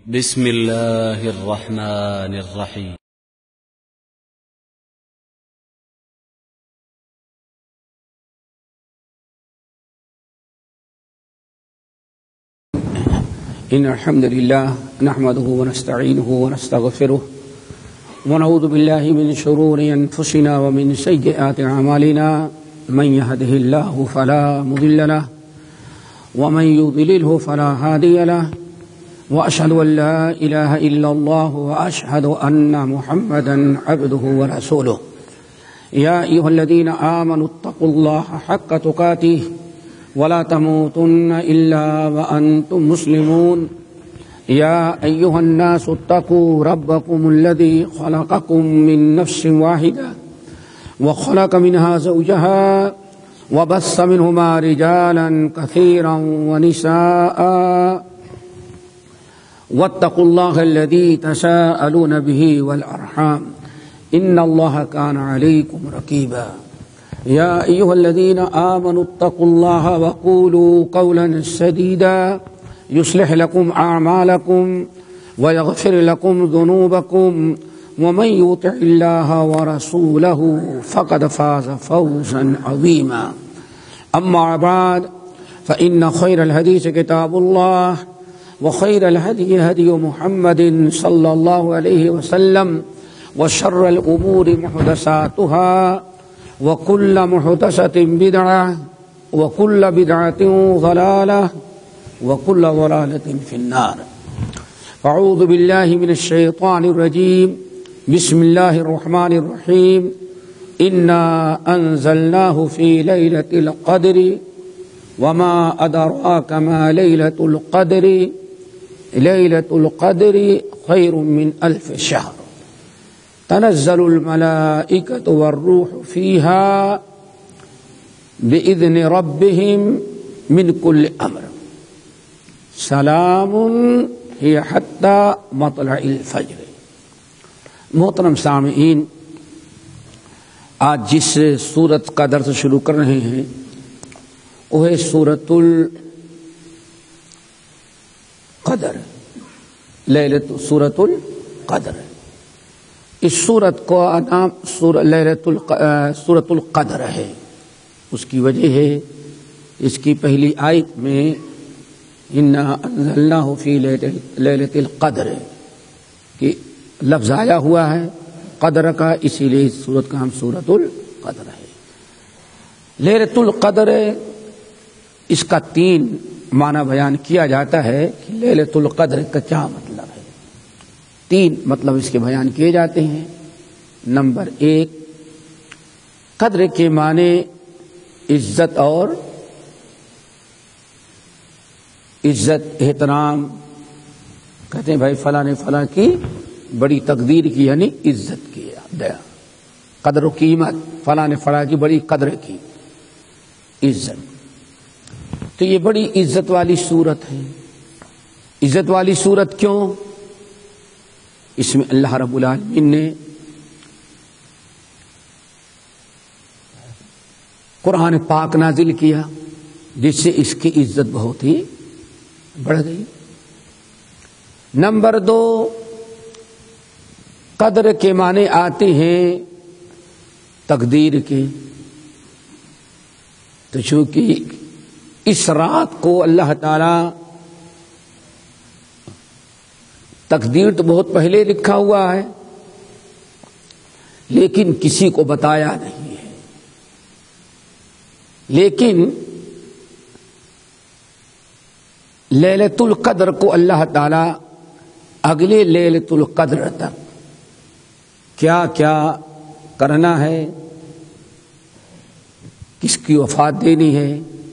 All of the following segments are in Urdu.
بسم الله الرحمن الرحيم. إن الحمد لله نحمده ونستعينه ونستغفره ونعوذ بالله من شرور أنفسنا ومن سيئات أعمالنا من يهده الله فلا مضل له ومن يضلله فلا هادي له وأشهد أن لا إله إلا الله وأشهد أن محمدا عبده ورسوله. يا أيها الذين آمنوا اتقوا الله حق تقاته ولا تموتن إلا وأنتم مسلمون. يا أيها الناس اتقوا ربكم الذي خلقكم من نفس واحدة وخلق منها زوجها وبث منهما رجالا كثيرا ونساء واتقوا الله الذي تساءلون به والأرحام إن الله كان عليكم رقيبا. يا أيها الذين آمنوا اتقوا الله وقولوا قولا سديدا يصلح لكم أعمالكم ويغفر لكم ذنوبكم ومن يطع الله ورسوله فقد فاز فوزا عظيما. أما بعد فإن خير الحديث كتاب الله وخير الهدي هدي محمد صلى الله عليه وسلم وشر الأمور محدثاتها وكل محدثة بدعة وكل بدعة ضلالة وكل ضلالة في النار. أعوذ بالله من الشيطان الرجيم. بسم الله الرحمن الرحيم. إنا أنزلناه في ليلة القدر وما أدراك ما ليلة القدر ليلة القدر خير من 1000 شهر تنزل الملائكة والروح فيها بإذن ربهم من كل أمر سلام هي حتى مطلع الفجر. محترم سامعین، آج جس سورت کا درس شروع کر رہے ہیں وہ ہے سورۃ القدر، سورۃ القدر. اس سورت کو نام سورۃ القدر ہے. اس کی وجہ ہے اس کی پہلی آیت میں انا انزلناہ فی لیلۃ القدر کہ لفظ آیا ہوا ہے قدر کا، اسی لیے اس سورت کا نام سورۃ القدر ہے. لیلۃ القدر اس کا 3 معنی بیان کیا جاتا ہے کہ لیلۃ القدر کا کیا مطلب ہے. 3 مطلب اس کے بیان کیے جاتے ہیں. نمبر 1، قدر کے معنی عزت اور احترام. کہتے ہیں بھائی فلاں نے فلاں کی بڑی تقدیر کی، یعنی عزت کی دیا. قدر و قیمت، فلاں نے فلاں کی بڑی قدر کی، عزت. تو یہ بڑی عزت والی صورت ہے. عزت والی صورت کیوں؟ اس میں اللہ رب العالمین نے قرآن پاک نازل کیا جس سے اس کی عزت بہت ہی بڑھ گئی. نمبر 2، قدر کے معنی آتے ہیں تقدیر کے. تو چونکہ اس رات کو اللہ تعالی تقدیر تو بہت پہلے لکھا ہوا ہے لیکن کسی کو بتایا نہیں ہے. لیکن لیلۃ القدر کو اللہ تعالی اگلے لیلۃ القدر تک کیا کیا کرنا ہے، کس کی وفات دینی ہے،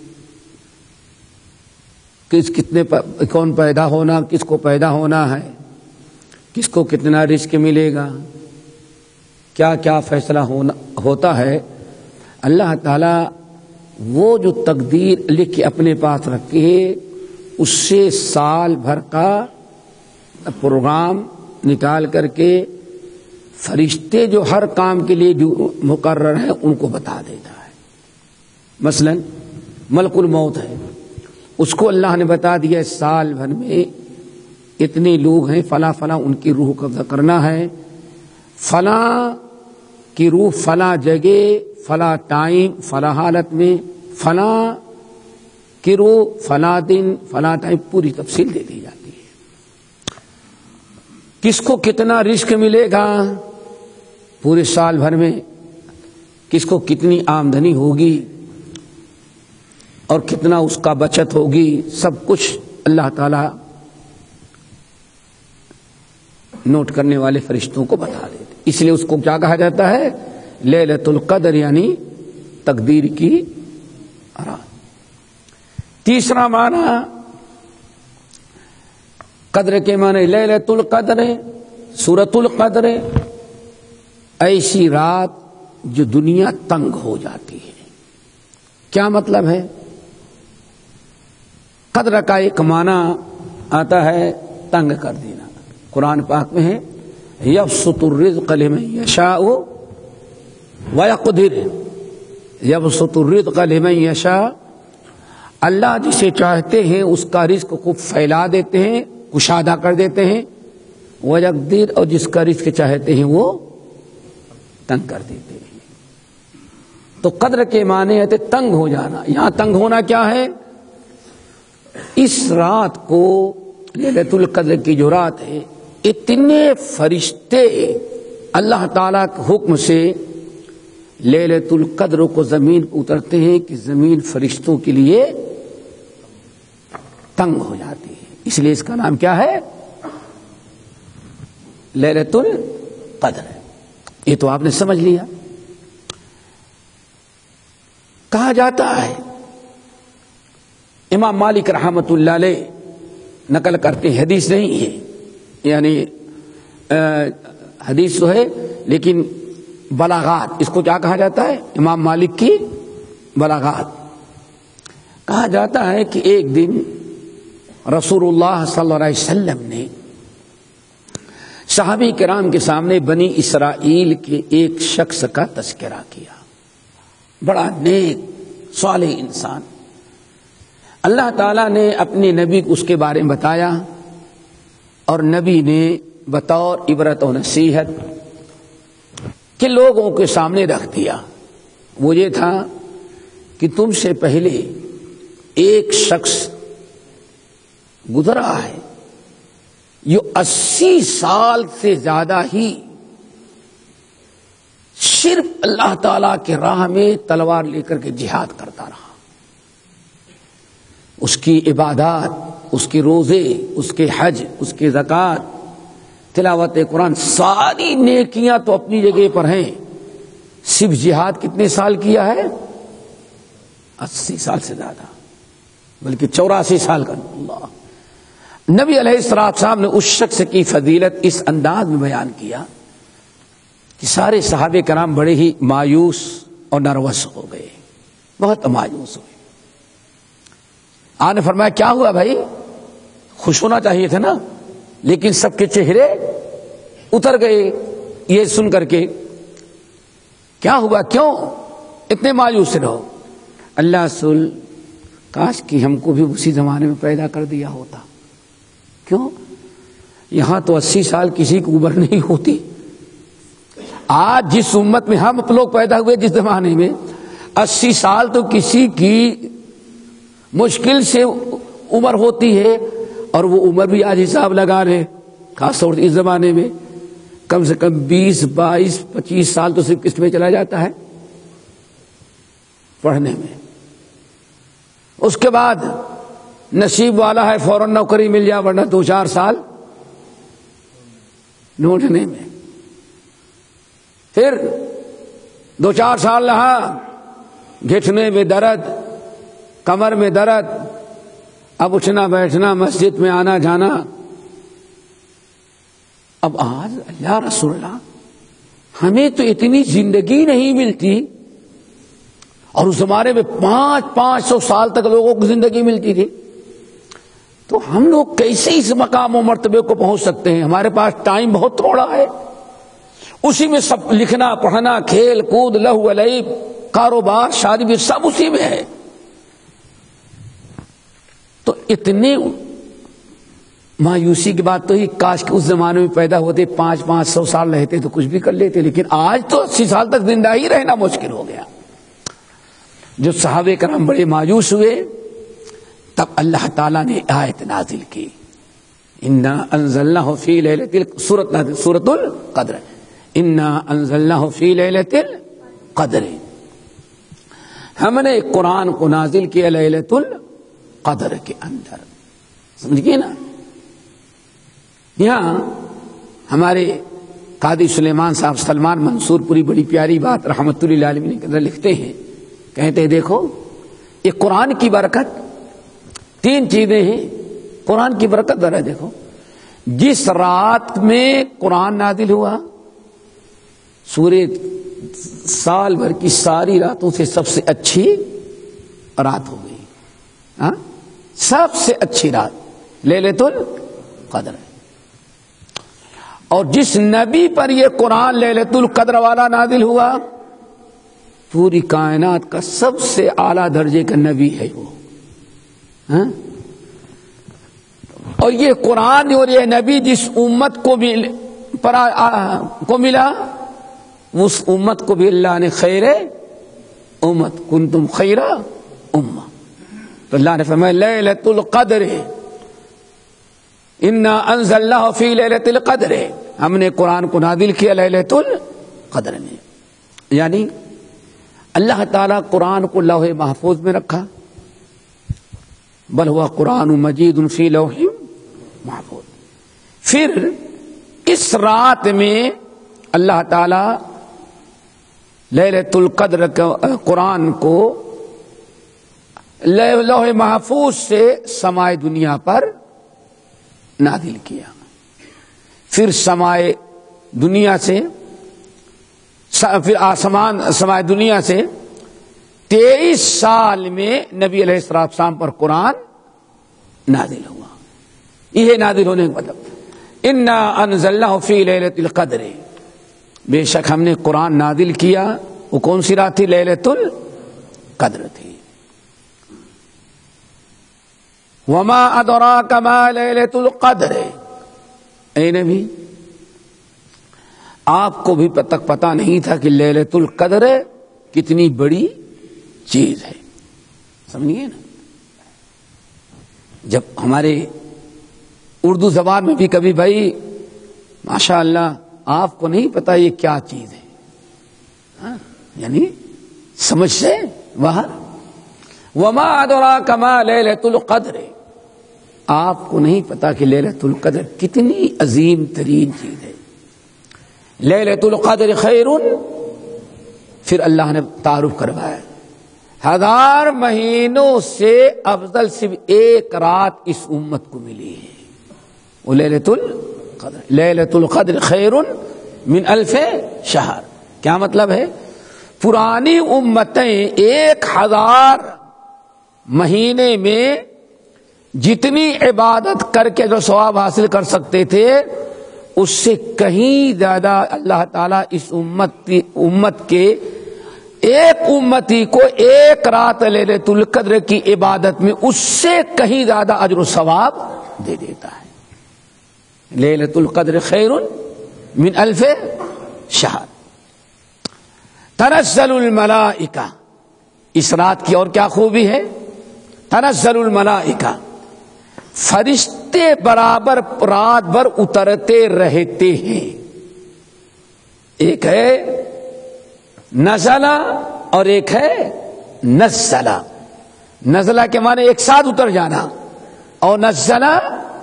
کون پیدا ہونا، کس کو پیدا ہونا ہے، کس کو کتنا رزق ملے گا، کیا کیا فیصلہ ہوتا ہے. اللہ تعالی وہ جو تقدیر لکھ کے اپنے پاس رکھی ہے اس سے سال بھر کا پروگرام نکال کر کے فرشتے جو ہر کام کے لیے جو مقرر ہیں ان کو بتا دیتا ہے. مثلا ملک الموت ہے، اس کو اللہ نے بتا دیا سال بھر میں اتنے لوگ ہیں، فلاں فلاں ان کی روح قبضہ کرنا ہے، فلاں کی روح فلاں جگہ فلاں ٹائم فلاں حالت میں، فلاں کی روح فلاں دن فلاں ٹائم، پوری تفصیل دے دی جاتی ہے۔ کس کو کتنا رزق ملے گا پورے سال بھر میں، کس کو کتنی آمدنی ہوگی اور کتنا اس کا بچت ہوگی، سب کچھ اللہ تعالی نوٹ کرنے والے فرشتوں کو بتا دیتے۔ اس لیے اس کو کیا کہا جاتا ہے؟ لیلۃ القدر، یعنی تقدیر کی رات۔ تیسرا معنی قدر کے معنی لیلۃ القدر، سورۃ القدر، ایسی رات جو دنیا تنگ ہو جاتی ہے۔ کیا مطلب ہے؟ قدر کا ایک معنی آتا ہے تنگ کر دینا۔ قرآن پاک میں ہے یبسط الرزق لمن یشاء ویقدر، یبسط الرزق لمن یشاء، اللہ جسے چاہتے ہیں اس کا رزق کو پھیلا دیتے ہیں، کشادہ کر دیتے ہیں، ویقدر، اور جس کا رزق چاہتے ہیں وہ تنگ کر دیتے ہیں۔ تو قدر کے معنی ہے تنگ ہو جانا۔ یہاں تنگ ہونا کیا ہے؟ اس رات کو، لیلۃ القدر کی جو رات ہے، اتنے فرشتے اللہ تعالیٰ کے حکم سے لیلۃ القدر کو زمین پر اترتے ہیں کہ زمین فرشتوں کے لیے تنگ ہو جاتی ہے۔ اس لیے اس کا نام کیا ہے؟ لیلۃ القدر۔ یہ تو آپ نے سمجھ لیا۔ کہا جاتا ہے، امام مالک رحمۃ اللہ علیہ نقل کرتے ہیں، حدیث نہیں ہے، یعنی حدیث تو ہے لیکن بلاغات، اس کو کیا کہا جاتا ہے؟ امام مالک کی بلاغات۔ کہا جاتا ہے کہ ایک دن رسول اللہ صلی اللہ علیہ وسلم نے صحابہ کرام کے سامنے بنی اسرائیل کے ایک شخص کا تذکرہ کیا، بڑا نیک صالح انسان۔ اللہ تعالیٰ نے اپنے نبی کو اس کے بارے میں بتایا، اور نبی نے بطور عبرت و نصیحت کہ لوگوں کے سامنے رکھ دیا۔ وہ یہ تھا کہ تم سے پہلے ایک شخص گزرا ہے جو 80 سال سے زیادہ ہی صرف اللہ تعالی کے راہ میں تلوار لے کر کے جہاد کرتا رہا۔ اس کی عبادات، اس کے روزے، اس کے حج، اس کے زکوٰۃ، تلاوت قرآن، ساری نیکیاں تو اپنی جگہ پر ہیں، صرف جہاد کتنے سال کیا ہے؟ 80 سال سے زیادہ، بلکہ 84 سال کا۔ اللہ نبی علیہ السلام نے اس شخص کی فضیلت اس انداز میں بیان کیا کہ سارے صحابہ کرام بڑے ہی مایوس اور نروس ہو گئے، بہت مایوس ہوئے۔ آپ نے فرمایا کیا ہوا بھائی؟ خوش ہونا چاہیے تھا نا، لیکن سب کے چہرے اتر گئے یہ سن کر کے۔ کیا ہوا؟ کیوں اتنے مایوس رہو؟ اللہ رسول، کاش کہ ہم کو بھی اسی زمانے میں پیدا کر دیا ہوتا۔ کیوں؟ یہاں تو 80 سال کسی کی عمر نہیں ہوتی۔ آج جس امت میں ہم لوگ پیدا ہوئے، جس زمانے میں 80 سال تو کسی کی مشکل سے عمر ہوتی ہے، اور وہ عمر بھی آج حساب لگا رہے، خاص طور سے اس زمانے میں کم سے کم 20، 22، 25 سال تو صرف کس میں چلا جاتا ہے؟ پڑھنے میں۔ اس کے بعد نصیب والا ہے فوراً نوکری مل جائے، ورنہ 2-4 سال ڈھونڈنے میں، پھر 2-4 سال رہا، گھٹنے میں درد، کمر میں درد، اب اٹھنا بیٹھنا، مسجد میں آنا جانا۔ اب آج اللہ رسول اللہ، ہمیں تو اتنی زندگی نہیں ملتی، اور اس زمانے میں 500 سال تک لوگوں کو زندگی ملتی تھی، تو ہم لوگ کیسے اس مقام و مرتبے کو پہنچ سکتے ہیں؟ ہمارے پاس ٹائم بہت تھوڑا ہے، اسی میں سب لکھنا پڑھنا، کھیل کود، لہو لعب، کاروبار، شادی بھی سب اسی میں ہے۔ تو اتنے مایوسی کی بات تو ہی کاش کہ اس زمانے میں پیدا ہوتے 500 سال رہتے تو کچھ بھی کر لیتے، لیکن آج تو 80 سال تک زندہ ہی رہنا مشکل ہو گیا۔ جو صحابہ کرام بڑے مایوس ہوئے، تب اللہ تعالیٰ نے آیت نازل کی، انا انزلناہ فی لیلۃ سورۃ القدر، انا انزلناہ فی لیلۃ القدر، ہم نے قرآن کو نازل کیا لیلۃ القدر کے اندر۔ سمجھئے نا؟ یہاں ہمارے قاضی سلیمان صاحب سلمان منصور پوری بڑی پیاری بات رحمت اللہ علیہ کے اندر لکھتے ہیں، کہتے ہیں دیکھو یہ قرآن کی برکت، 3 چیزیں ہیں قرآن کی برکت، ذرا دیکھو جس رات میں قرآن نازل ہوا، سورہ سال بھر کی ساری راتوں سے سب سے اچھی رات ہو گئی، ہاں سب سے اچھی رات لیلۃ القدر ہے۔ اور جس نبی پر یہ قرآن لیلۃ القدر والا نازل ہوا، پوری کائنات کا سب سے اعلیٰ درجے کا نبی ہے وہ، ہاں؟ اور یہ قرآن اور یہ نبی جس امت کو ملا، اس امت کو بھی اللہ نے خیر امت، کنتم خیر امہ، تو اللہ نے فرمایا لیلۃ القدر انا انزلناہ فی لیلۃ القدر، ہم نے قرآن کو نازل کیا لیلۃ القدر میں، یعنی اللہ تعالیٰ قرآن کو لوح محفوظ میں رکھا، بل ہوا قرآن مجید فی لوح محفوظ۔ پھر اس رات میں اللہ تعالیٰ لیلۃ القدر قرآن کو لوح محفوظ سے سمائے دنیا پر نازل کیا، پھر سمائے دنیا سے پھر آسمان سمائے دنیا سے 23 سال میں نبی علیہ السلام پر قرآن نازل ہوا۔ یہ نازل ہونے کا مطلب انا انزلناہ فی لیلۃ القدر، بے شک ہم نے قرآن نازل کیا، وہ کون سی رات تھی؟ لیلۃ القدر تھی۔ وما ادراک ما لیلۃ القدر، اے نبی آپ کو بھی تک پتا نہیں تھا کہ لیلۃ القدر کتنی بڑی چیز ہے، سمجھیے نا؟ جب ہمارے اردو زبان میں بھی کبھی بھائی ماشاء اللہ آپ کو نہیں پتا یہ کیا چیز ہے، ہاں؟ یعنی سمجھ سے باہر۔ وما ادراک ما لیلۃ القدر، آپ کو نہیں پتا کہ لیلۃ القدر کتنی عظیم ترین چیز ہے۔ لیلۃ القدر خیر، پھر اللہ نے تعارف کروایا 1000 مہینوں سے افضل صرف ایک رات اس امت کو ملی ہے، وہ لیلۃ القدر۔ لیلۃ القدر خیر من 1000 شہر، کیا مطلب ہے؟ پرانی امتیں 1000 مہینے میں جتنی عبادت کر کے جو ثواب حاصل کر سکتے تھے، اس سے کہیں زیادہ اللہ تعالیٰ اس امت کے ایک امتی کو ایک رات لیلۃ القدر کی عبادت میں اس سے کہیں زیادہ اجر و ثواب دے دیتا ہے۔ لیلۃ القدر خیر من 1000 شہر۔ تنزل الملائکہ، اس رات کی اور کیا خوبی ہے؟ تنزل الملائکہ، فرشتے برابر رات بھر اترتے رہتے ہیں۔ ایک ہے نزلہ اور ایک ہے نزلہ۔ نزلہ کے معنی ایک ساتھ اتر جانا، اور نزلہ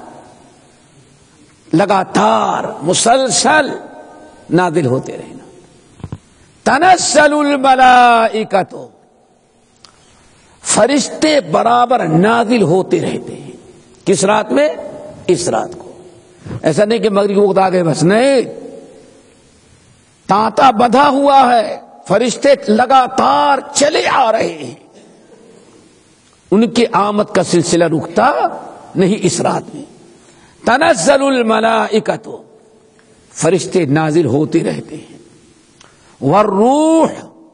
لگاتار مسلسل نازل ہوتے رہنا۔ تنزل الملائکۃ، فرشتے برابر نازل ہوتے رہتے ہیں۔ کس رات میں؟ اس رات کو۔ ایسا نہیں کہ مغرب وقت آ گئے بس، نہیں، تانتا بندھا ہوا ہے، فرشتے لگاتار چلے آ رہے ہیں، ان کی آمد کا سلسلہ رکتا نہیں اس رات میں۔ تنزل الملائکۃ، فرشتے نازل ہوتے رہتے ہیں۔ والروح،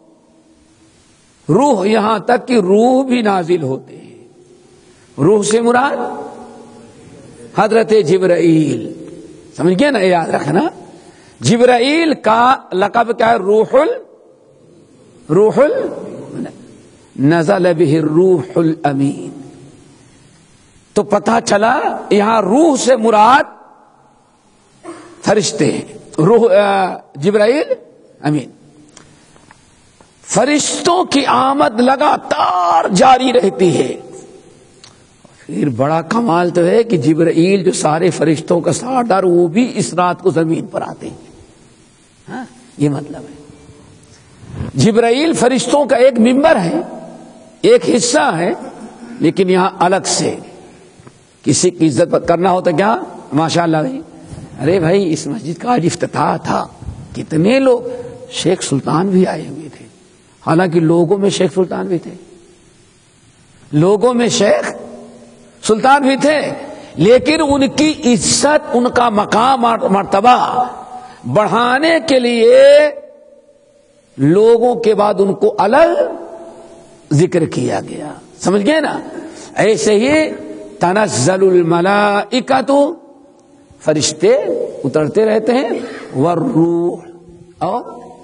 روح، یہاں تک کہ روح بھی نازل ہوتے ہیں۔ روح سے مراد حضرت جبرائیل، سمجھ گئے نا، یاد رکھنا جبرائیل کا لقب کیا ہے؟ روح نزل به الروح الامین. تو پتہ چلا یہاں روح سے مراد فرشتے ہیں، روح جبرائیل امین. فرشتوں کی آمد لگاتار جاری رہتی ہے. پھر بڑا کمال تو ہے کہ جبرائیل جو سارے فرشتوں کا سردار، وہ بھی اس رات کو زمین پر آتے ہیں. ہاں یہ مطلب ہے جبرائیل فرشتوں کا ایک ممبر ہے، ایک حصہ ہے، لیکن یہاں الگ سے کسی کی عزت کرنا ہو تو کیا ماشاءاللہ بھائی، ارے بھائی اس مسجد کا آج افتتاح تھا، کتنے لوگ، شیخ سلطان بھی آئے ہوئے تھے. حالانکہ لوگوں میں شیخ سلطان بھی تھے، لوگوں میں شیخ سلطان بھی تھے، لیکن ان کی عزت، ان کا مقام اور مرتبہ بڑھانے کے لیے لوگوں کے بعد ان کو الگ ذکر کیا گیا. سمجھ گئے نا؟ ایسے ہی تنزل الملائکۃ، فرشتے اترتے رہتے ہیں، والروح، اور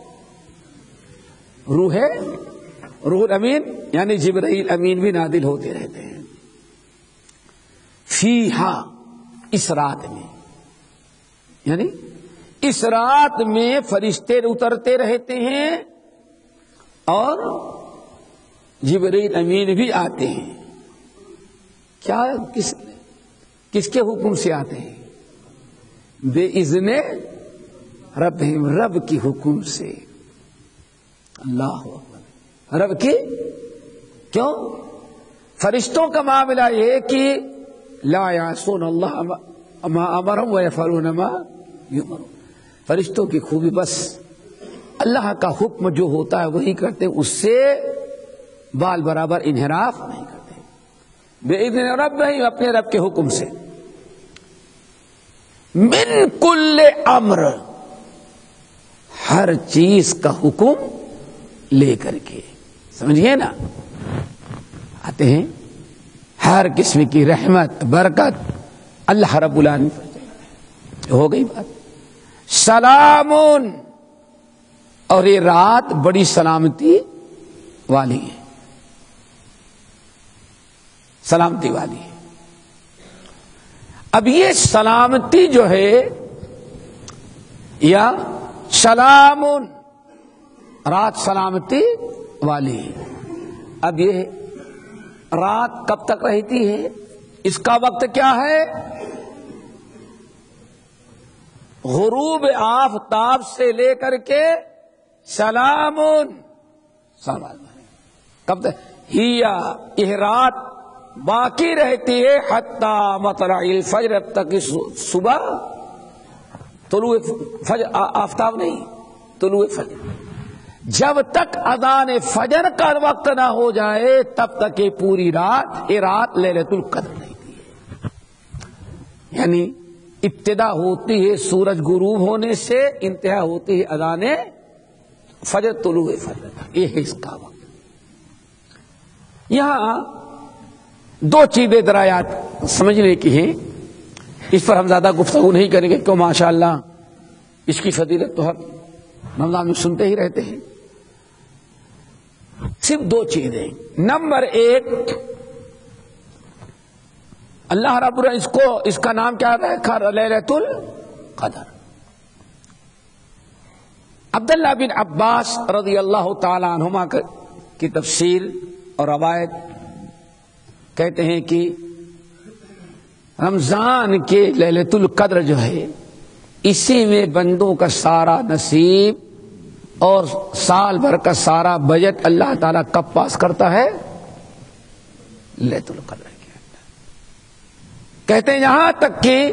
روح امین یعنی جبرائیل امین بھی نازل ہوتے رہتے ہیں. فیہا، اس رات میں، یعنی اس رات میں فرشتے اترتے رہتے ہیں اور جبرائیل امین بھی آتے ہیں. کیا کس کے حکم سے آتے ہیں؟ بے اذن ربہم، رب کی حکم سے. اللہ اکبر، رب کی. کیوں؟ فرشتوں کا معاملہ یہ کہ لا یعصون اللہ ما امرهم ویفعلون ما یؤمرون. فرشتوں کی خوبی بس اللہ کا حکم جو ہوتا ہے وہی کرتے ہیں، اس سے بال برابر انحراف نہیں کرتے. بِإِذْنِ رَبِّهِمْ، اپنے رب کے حکم سے. من کل امر، ہر چیز کا حکم لے کر کے. سمجھیے نا؟ آتے ہیں ہر قسم کی رحمت برکت اللہ رب العالمین. ہو گئی بات. سلامون، اور یہ رات بڑی سلامتی والی ہے، سلامتی والی ہے. اب یہ سلامتی جو ہے، یا سلامون، رات سلامتی والی ہے. اب یہ رات کب تک رہتی ہے؟ اس کا وقت کیا ہے؟ غروب آفتاب سے لے کر کے سلامون، کب تک؟ ہیا، یہ رات باقی رہتی ہے حتی مطلع الفجر، اب تک صبح طلوع فجر، آفتاب نہیں، طلوع فجر. جب تک اذان فجر کا وقت نہ ہو جائے تب تک یہ پوری رات، یہ رات لیلۃ القدر رہتی ہے. یعنی ابتدا ہوتی ہے سورج غروب ہونے سے، انتہا ہوتی ہے اذان فجر، طلوع فجر. یہ ہے اس کا وقت. یہاں دو چیزیں درایات سمجھنے کی ہیں، اس پر ہم زیادہ گفتگو نہیں کریں گے کیوں ماشاءاللہ اس کی فضیلت تو ہم رمضان میں سنتے ہی رہتے ہیں. صرف دو چیزیں. نمبر ایک، اللہ رب العزت اس کا نام کیا رکھا؟ لیلۃ القدر. عبداللہ بن عباس رضی اللہ تعالی عنہما کی تفسیر اور روایت کہتے ہیں کہ رمضان کے لیلۃ القدر جو ہے، اسی میں بندوں کا سارا نصیب اور سال بھر کا سارا بجٹ اللہ تعالیٰ کب پاس کرتا ہے؟ لیلۃ القدر کے اندر. کہتے ہیں یہاں تک کہ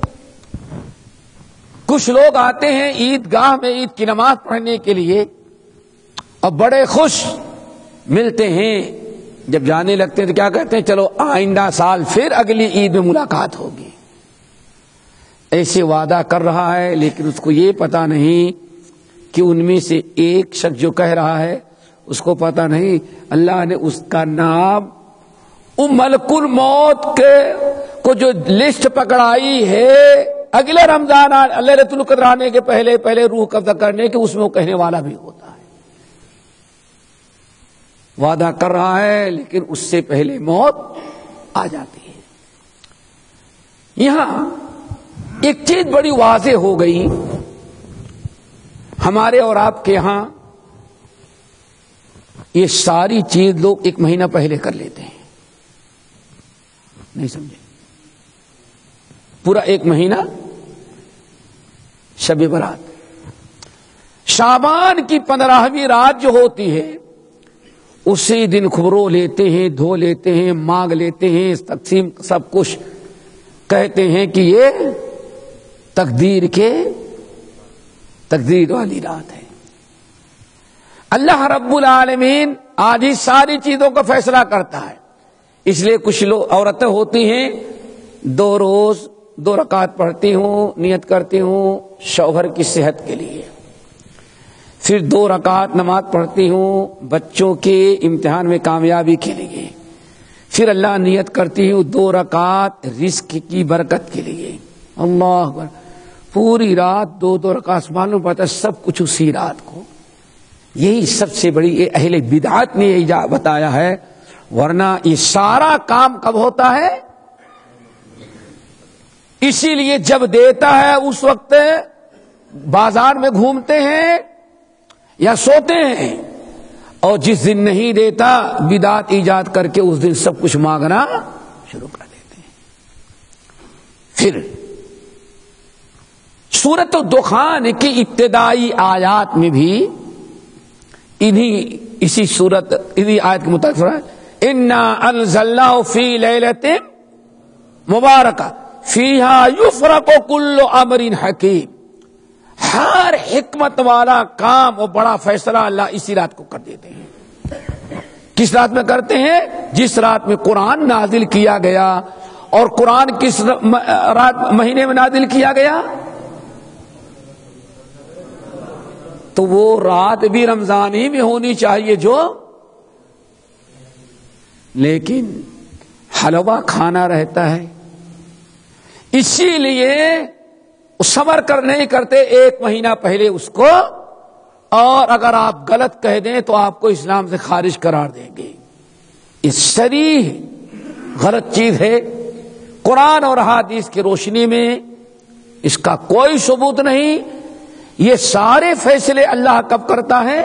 کچھ لوگ آتے ہیں عیدگاہ میں عید کی نماز پڑھنے کے لیے اور بڑے خوش ملتے ہیں. جب جانے لگتے ہیں تو کیا کہتے ہیں؟ چلو آئندہ سال پھر اگلی عید میں ملاقات ہوگی. ایسے وعدہ کر رہا ہے، لیکن اس کو یہ پتا نہیں کہ ان میں سے ایک شخص جو کہہ رہا ہے اس کو پتا نہیں اللہ نے اس کا نام ملک الموت کو جو لسٹ پکڑائی ہے اگلے رمضان لیلۃ القدر آنے کے پہلے روح قبضہ کرنے کے، اس میں وہ کہنے والا بھی ہوتا ہے، وعدہ کر رہا ہے لیکن اس سے پہلے موت آ جاتی ہے۔ یہاں ایک چیز بڑی واضح ہو گئی، ہمارے اور آپ کے ہاں یہ ساری چیز لوگ ایک مہینہ پہلے کر لیتے ہیں، نہیں سمجھے؟ پورا ایک مہینہ شب برات، شعبان کی 15ویں رات جو ہوتی ہے اسی دن خبروں لیتے ہیں، دھو لیتے ہیں، مانگ لیتے ہیں، تقسیم سب کچھ کہتے ہیں کہ یہ تقدیر والی رات ہے۔ اللہ رب العالمین آج ہی ساری چیزوں کا فیصلہ کرتا ہے، اس لیے کچھ لوگ عورتیں ہوتی ہیں 2 روز 2 رکعت پڑھتی ہوں، نیت کرتی ہوں شوہر کی صحت کے لیے، پھر 2 رکعت نماز پڑھتی ہوں بچوں کے امتحان میں کامیابی کے لیے، پھر اللہ نیت کرتی ہوں 2 رکعت رزق کی برکت کے لیے۔ اللہ اکبر، پوری رات 2 رکعت معلوم پڑتا ہے سب کچھ اسی رات کو۔ یہی سب سے بڑی اہل بدعت نے یہ بتایا ہے، ورنہ یہ سارا کام کب ہوتا ہے؟ اسی لیے جب دیتا ہے اس وقت بازار میں گھومتے ہیں یا سوتے ہیں، اور جس دن نہیں دیتا بدعت ایجاد کر کے اس دن سب کچھ مانگنا شروع کر دیتے ہیں۔ پھر سورۃ الدخان کی ابتدائی آیات میں بھی اسی آیت کے مطابق انا انزلناہ فی لیلۃ مبارکہ فیہا یفرق کل امر حکیم، ہر حکمت والا کام اور بڑا فیصلہ اللہ اسی رات کو کر دیتے ہیں۔ کس رات میں کرتے ہیں؟ جس رات میں قرآن نازل کیا گیا، اور قرآن کس رات مہینے میں نازل کیا گیا؟ تو وہ رات بھی رمضان ہی میں ہونی چاہیے جو، لیکن حلوہ کھانا رہتا ہے، اسی لیے صبر نہیں کرتے 1 مہینہ پہلے اس کو، اور اگر آپ غلط کہہ دیں تو آپ کو اسلام سے خارج قرار دیں گے۔ یہ صریح غلط چیز ہے، قرآن اور حدیث کی روشنی میں اس کا کوئی ثبوت نہیں۔ یہ سارے فیصلے اللہ کب کرتا ہے؟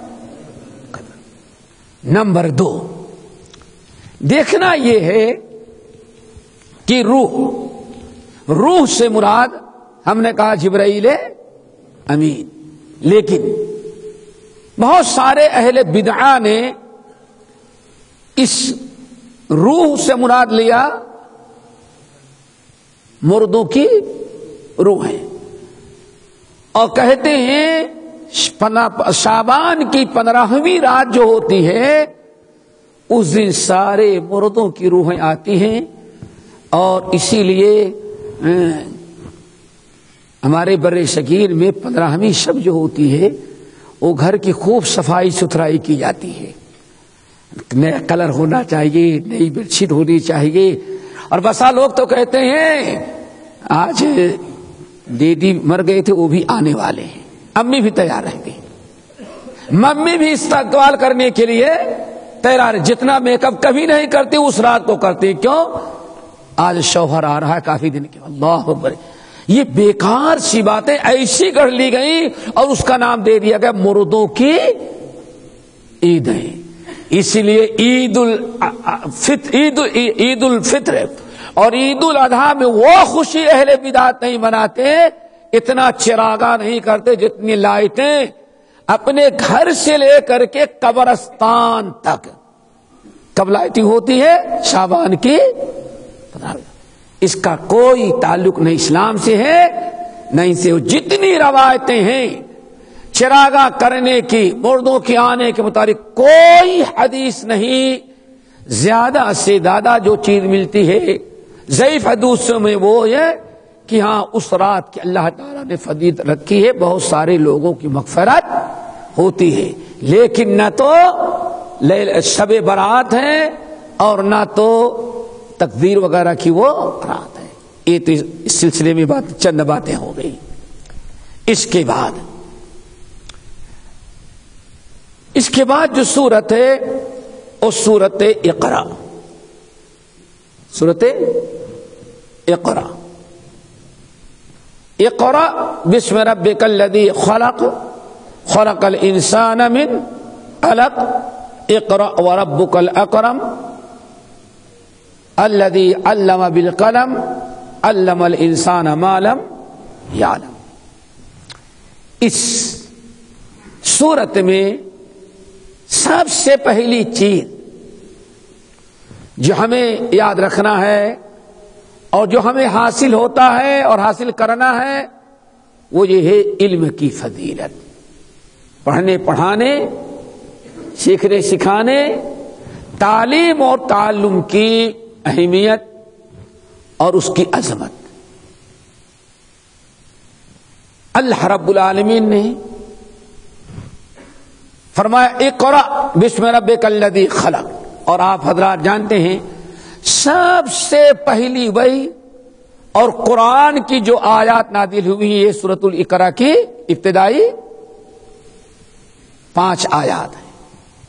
نمبر 2 دیکھنا یہ ہے کہ روح سے مراد ہم نے کہا جبرائیل امین، لیکن بہت سارے اہل بدعہ نے اس روح سے مراد لیا مردوں کی روح ہے، اور کہتے ہیں شعبان کی 15ویں رات جو ہوتی ہے اس دن سارے مردوں کی روحیں آتی ہیں، اور اسی لیے ہمارے بر صغیر میں 15ویں شب جو ہوتی ہے وہ گھر کی خوب صفائی ستھرائی کی جاتی ہے، نیا کلر ہونا چاہیے، نئی بیڈ شیٹ ہونی چاہیے، اور بسا لوگ تو کہتے ہیں آج دیدی مر گئے تھے وہ بھی آنے والے ہیں، امی بھی تیار رہ گئی، ممی بھی استقبال کرنے کے لیے تیار، جتنا میک اپ کبھی نہیں کرتی اس رات کو کرتی، کیوں؟ آج شوہر آ رہا ہے کافی دن کے، اللہ اکبر۔ یہ بیکار سی باتیں ایسی گڑھ لی گئی اور اس کا نام دے دیا گیا مردوں کی عید ہے۔ اسی لیے عید الفطر اور عید الاضحیٰ میں وہ خوشی اہل بدعت نہیں مناتے، اتنا چراغاں نہیں کرتے جتنی لائٹیں اپنے گھر سے لے کر کے قبرستان تک۔ کب لائٹنگ ہوتی ہے؟ شعبان کی، اس کا کوئی تعلق نہ اسلام سے ہے نہ ان سے۔ جتنی روایتیں ہیں چراغاں کرنے کی، مردوں کے آنے کے متعلق کوئی حدیث نہیں۔ زیادہ سے زیادہ جو چیز ملتی ہے ضعیف حدیثوں میں وہ ہے کہ ہاں اس رات کی اللہ تعالیٰ نے فضیلت رکھی ہے، بہت سارے لوگوں کی مغفرت ہوتی ہے، لیکن نہ تو شب برات ہے اور نہ تو تقدیر وغیرہ کی وہ رات۔ یہ تو اس سلسلے میں چند باتیں ہو گئی. اس کے بعد جو سورت ہے وہ سورت اقرا. سورت اقرا. اقرا بسم ربک الذی خلق خلق الانسان من علق اقرا وربک الاکرم الذی علم بالقلم علم الانسان ما لم یعلم. اس سورت میں سب سے پہلی چیز جو ہمیں یاد رکھنا ہے اور جو ہمیں حاصل ہوتا ہے اور حاصل کرنا ہے وہ یہ ہے علم کی فضیلت. پڑھنے پڑھانے، سیکھنے سکھانے، تعلیم اور تعلم کی اہمیت اور اس کی عظمت. اللہ رب العالمین نے فرمایا اقرا بسم ربک الذی خلق. اور آپ حضرات جانتے ہیں سب سے پہلی وحی اور قرآن کی جو آیات نازل ہوئی یہ سورۃ الاقرا کی ابتدائی 5 آیات ہیں.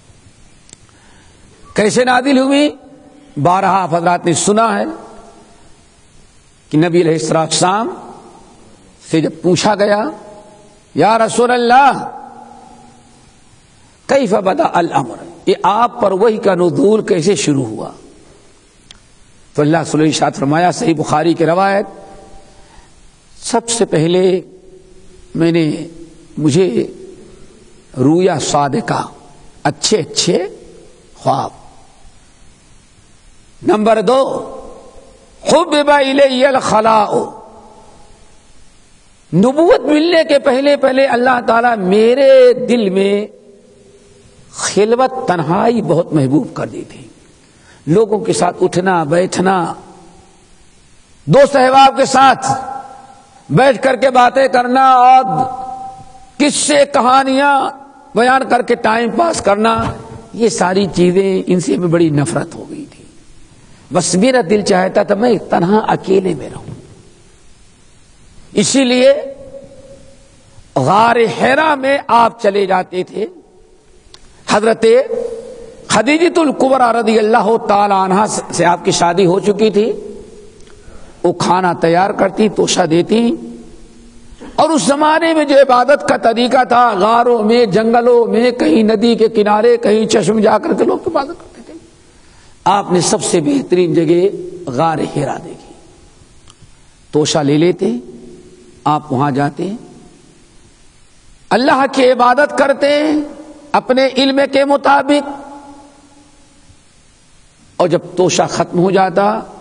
کیسے نازل ہوئی؟ 12 آپ حضرات نے سنا ہے کہ نبی علیہ السلام سے جب پوچھا گیا یا رسول اللہ کیف بدا الامر، یہ آپ پر وحی کا نزول کیسے شروع ہوا؟ تو اللہ صلی اللہ علیہ وسلم فرمایا، صحیح بخاری کی روایت، سب سے پہلے مجھے رویا صادقہ، اچھے اچھے خواب. نمبر 2 حبب الی الخلاء. نبوت ملنے کے پہلے اللہ تعالیٰ میرے دل میں خلوت، تنہائی بہت محبوب کر دی تھی. لوگوں کے ساتھ اٹھنا بیٹھنا، دوست احباب کے ساتھ بیٹھ کر کے باتیں کرنا اور قصے کہانیاں بیان کر کے ٹائم پاس کرنا، یہ ساری چیزیں ان سے ہمیں بڑی نفرت ہو گئی تھی. بس میرا دل چاہتا تھا میں تنہا اکیلے میں رہوں. اسی لیے غار حرا میں آپ چلے جاتے تھے. حضرت خدیجۃ الکبریٰ رضی اللہ تعالی عنہا سے آپ کی شادی ہو چکی تھی. وہ کھانا تیار کرتی، توشہ دیتی. اور اس زمانے میں جو عبادت کا طریقہ تھا، غاروں میں، جنگلوں میں، کہیں ندی کے کنارے، کہیں چشم جا کر کے لوگ عبادت کرتے تھے. آپ نے سب سے بہترین جگہ غار حرا دیکھی. توشہ لے لیتے، آپ وہاں جاتے، اللہ کی عبادت کرتے اپنے علم کے مطابق. اور جب توشہ ختم ہو جاتا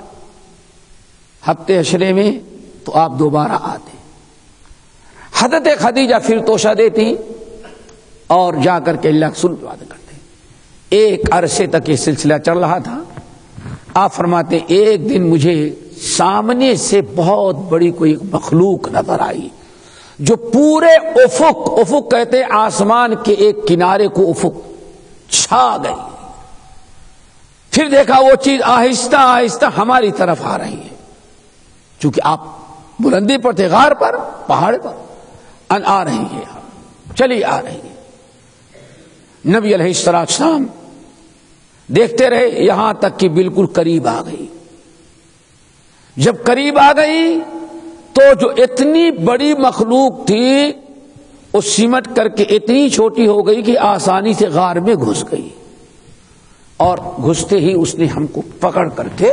ہفتے عشرے میں تو آپ دوبارہ آتے. حضرت خدیجہ پھر توشہ دیتی اور جا کر کے اللہ کی عبادت کرتے. ایک عرصے تک یہ سلسلہ چل رہا تھا. آپ فرماتے ایک دن مجھے سامنے سے بہت بڑی کوئی مخلوق نظر آئی جو پورے افق کہتے آسمان کے ایک کنارے کو افق چھا گئی. پھر دیکھا وہ چیز آہستہ آہستہ ہماری طرف آ رہی ہے. چونکہ آپ بلندی پر تھے، غار پر، پہاڑ پر، آ رہی ہے، چلی آ رہی ہے. نبی علیہ السلام دیکھتے رہے یہاں تک کہ بالکل قریب آ گئی. جب قریب آ گئی تو جو اتنی بڑی مخلوق تھی وہ سمٹ کر کے اتنی چھوٹی ہو گئی کہ آسانی سے غار میں گھس گئی. اور گھستے ہی اس نے ہم کو پکڑ کر کے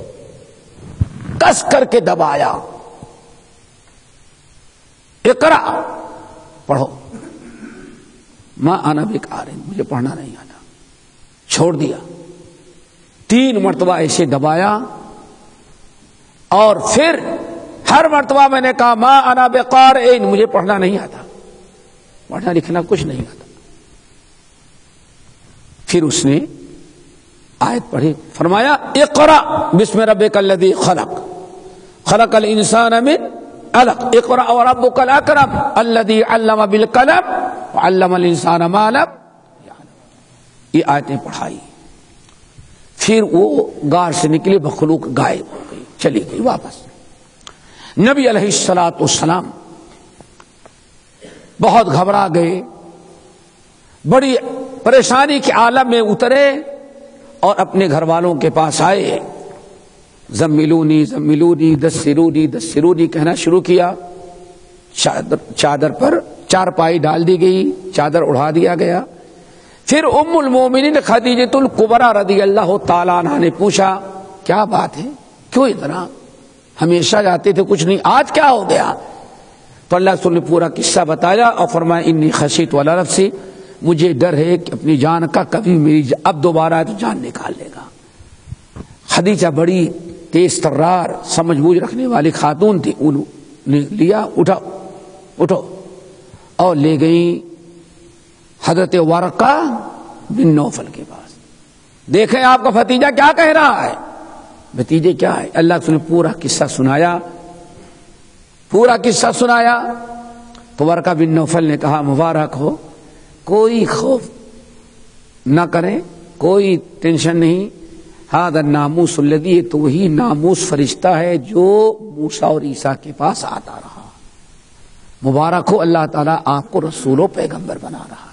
کس کر کے دبایا. اقرا پڑھو. ماں انا بقارئ، مجھے پڑھنا نہیں آتا. چھوڑ دیا. 3 مرتبہ ایسے دبایا اور پھر ہر مرتبہ میں نے کہا ماں انا بقارئ، مجھے پڑھنا نہیں آتا، پڑھنا لکھنا کچھ نہیں آتا. پھر اس نے آیت پڑھی، فرمایا اقرا بسم ربک الذی خلق خلق الانسان من علق اقرا وربک الاکرم الذی علم بالقلم وعلم الانسان ما لم یعلم. یہ آیتیں پڑھائی. پھر وہ غار سے نکلی، مخلوق غائب ہو گئی، چلی گئی واپس. نبی علیہ الصلوۃ والسلام بہت گھبرا گئے، بڑی پریشانی کے عالم میں اترے اور اپنے گھر والوں کے پاس آئے. زملونی زملونی دثرونی دثرونی کہنا شروع کیا. چادر پر چارپائی ڈال دی گئی، چادر اڑا دیا گیا. پھر ام المومنین خدیجہ الکبریٰ رضی اللہ تعالیٰ عنہ نے پوچھا کیا بات ہے، کیوں اتنا؟ ہمیشہ جاتے تھے کچھ نہیں، آج کیا ہو گیا؟ تو اللہ رسول نے پورا قصہ بتایا اور فرمایا انی خشیت علی نفسی، مجھے ڈر ہے کہ اپنی جان کا، کبھی میری اب دوبارہ آئے تو جان نکال لے گا. خدیجہ بڑی تیز ترار سمجھ بوجھ رکھنے والی خاتون تھی. انہوں نے لیا، اٹھو اور لے گئی حضرت ورقہ بن نوفل کے پاس. دیکھیں آپ کا بھتیجا کیا کہہ رہا ہے. بھتیجے کیا ہے؟ اللہ نے پورا قصہ سنایا، پورا قصہ سنایا. تو ورقہ بن نوفل نے کہا مبارک ہو، کوئی خوف نہ کریں، کوئی ٹینشن نہیں. ہذا الناموس الذی، تو وہی ناموس فرشتہ ہے جو موسیٰ اور عیسیٰ کے پاس آتا رہا. مبارک ہو، اللہ تعالیٰ آپ کو رسول و پیغمبر بنا رہا ہے.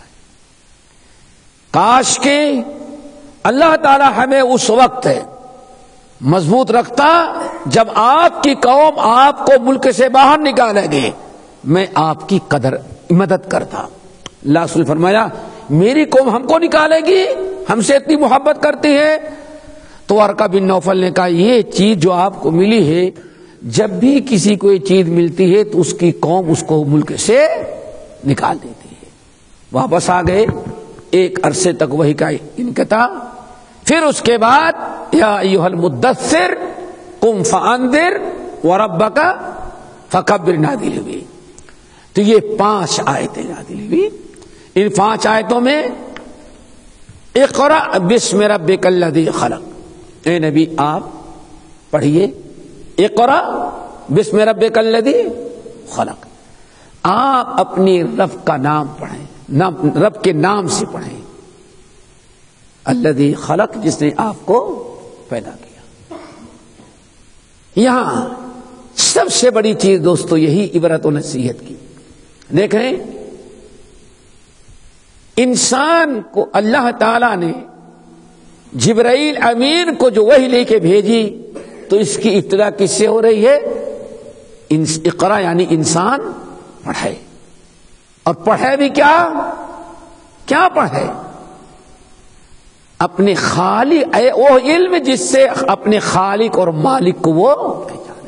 کاش کہ اللہ تعالیٰ ہمیں اس وقت مضبوط رکھتا جب آپ کی قوم آپ کو ملک سے باہر نکالے گے، میں آپ کی قدر مدد کرتا. اللہ رسول فرمایا میری قوم ہم کو نکالے گی، ہم سے اتنی محبت کرتی ہے. تو ورقہ بن نوفل نے کہا یہ چیز جو آپ کو ملی ہے، جب بھی کسی کو یہ چیز ملتی ہے تو اس کی قوم اس کو ملک سے نکال دیتی ہے. واپس آ گئے. ایک عرصے تک وحی کا انقطاع. پھر اس کے بعد یا ایھا المدثر قم فانذر وربک فکبر نازل ہوئی. تو یہ 5 آیتیں نازل ہوئی. ان 5 آیتوں میں اقرأ بسم ربک الذی خلق، اے نبی آپ پڑھیے اقرأ بسم ربک الذی خلق. آپ اپنی رب کا نام پڑھیں، رب کے نام سے پڑھیں. الذی خلق، جس نے آپ کو پیدا کیا. یہاں سب سے بڑی چیز دوستو یہی عبرت و نصیحت کی. دیکھیں انسان کو اللہ تعالی نے جبرائیل امین کو جو وحی لے کے بھیجی تو اس کی ابتدا کس سے ہو رہی ہے؟ اقرا یعنی انسان پڑھے. اور پڑھے بھی کیا پڑھے؟ اپنے خالق، وہ علم جس سے اپنے خالق اور مالک کو وہ پہچانے.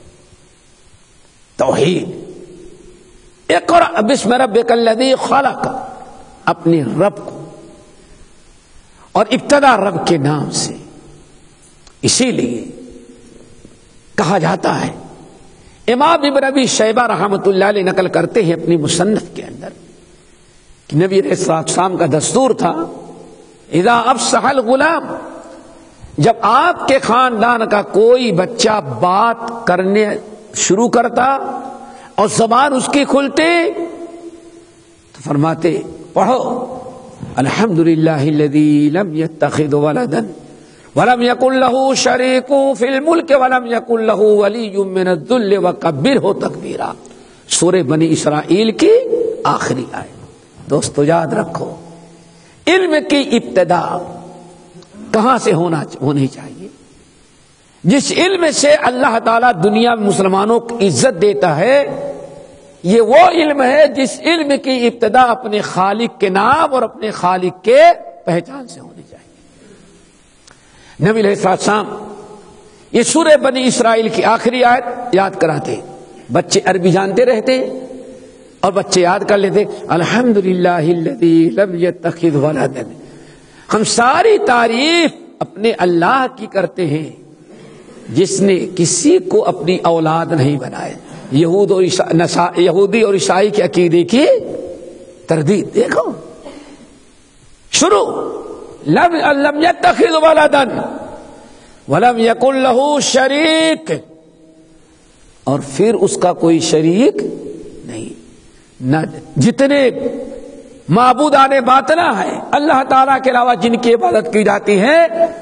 توحید. اقرأ بسم ربک الذی خلق، اپنے رب کو، اور ابتدا رب کے نام سے. اسی لیے کہا جاتا ہے، امام ابن ابی شیبہ رحمۃ اللہ علیہ نقل کرتے ہیں اپنی مصنف کے اندر کہ نبی علیہ السلام کا دستور تھا اذا افصح الغلام، جب آپ کے خاندان کا کوئی بچہ بات کرنے شروع کرتا اور زبان اس کی کھلتی تو فرماتے پڑھو الحمدللہ الذی لم یتخذ ولدا ولم یکن له شریک فی الملک ولم یکن له ولی من الذل وکبرہ تکبیرا. سورہ بنی اسرائیل کی آخری آیت. دوستو یاد رکھو علم کی ابتدا کہاں سے ہونی چاہیے؟ جس علم سے اللہ تعالیٰ دنیا میں مسلمانوں کو عزت دیتا ہے، یہ وہ علم ہے جس علم کی ابتدا اپنے خالق کے نام اور اپنے خالق کے پہچان سے ہونی چاہیے. نبی علیہ السلام یہ سورہ بنی اسرائیل کی آخری آیت یاد کراتے. بچے عربی جانتے رہتے اور بچے یاد کر لیتے الحمدللہ الذی لم یتخذ ولدا. ہم ساری تعریف اپنے اللہ کی کرتے ہیں جس نے کسی کو اپنی اولاد نہیں بنائے. یہودی اور عیسائی کے عقیدے کی تردید دیکھو. شروع لم یتخذ ولدا ولم یکن لہ شریک، اور پھر اس کا کوئی شریک نہیں. نہ جتنے معبودان باطنہ ہیں اللہ تعالیٰ کے علاوہ جن کی عبادت کی جاتی ہے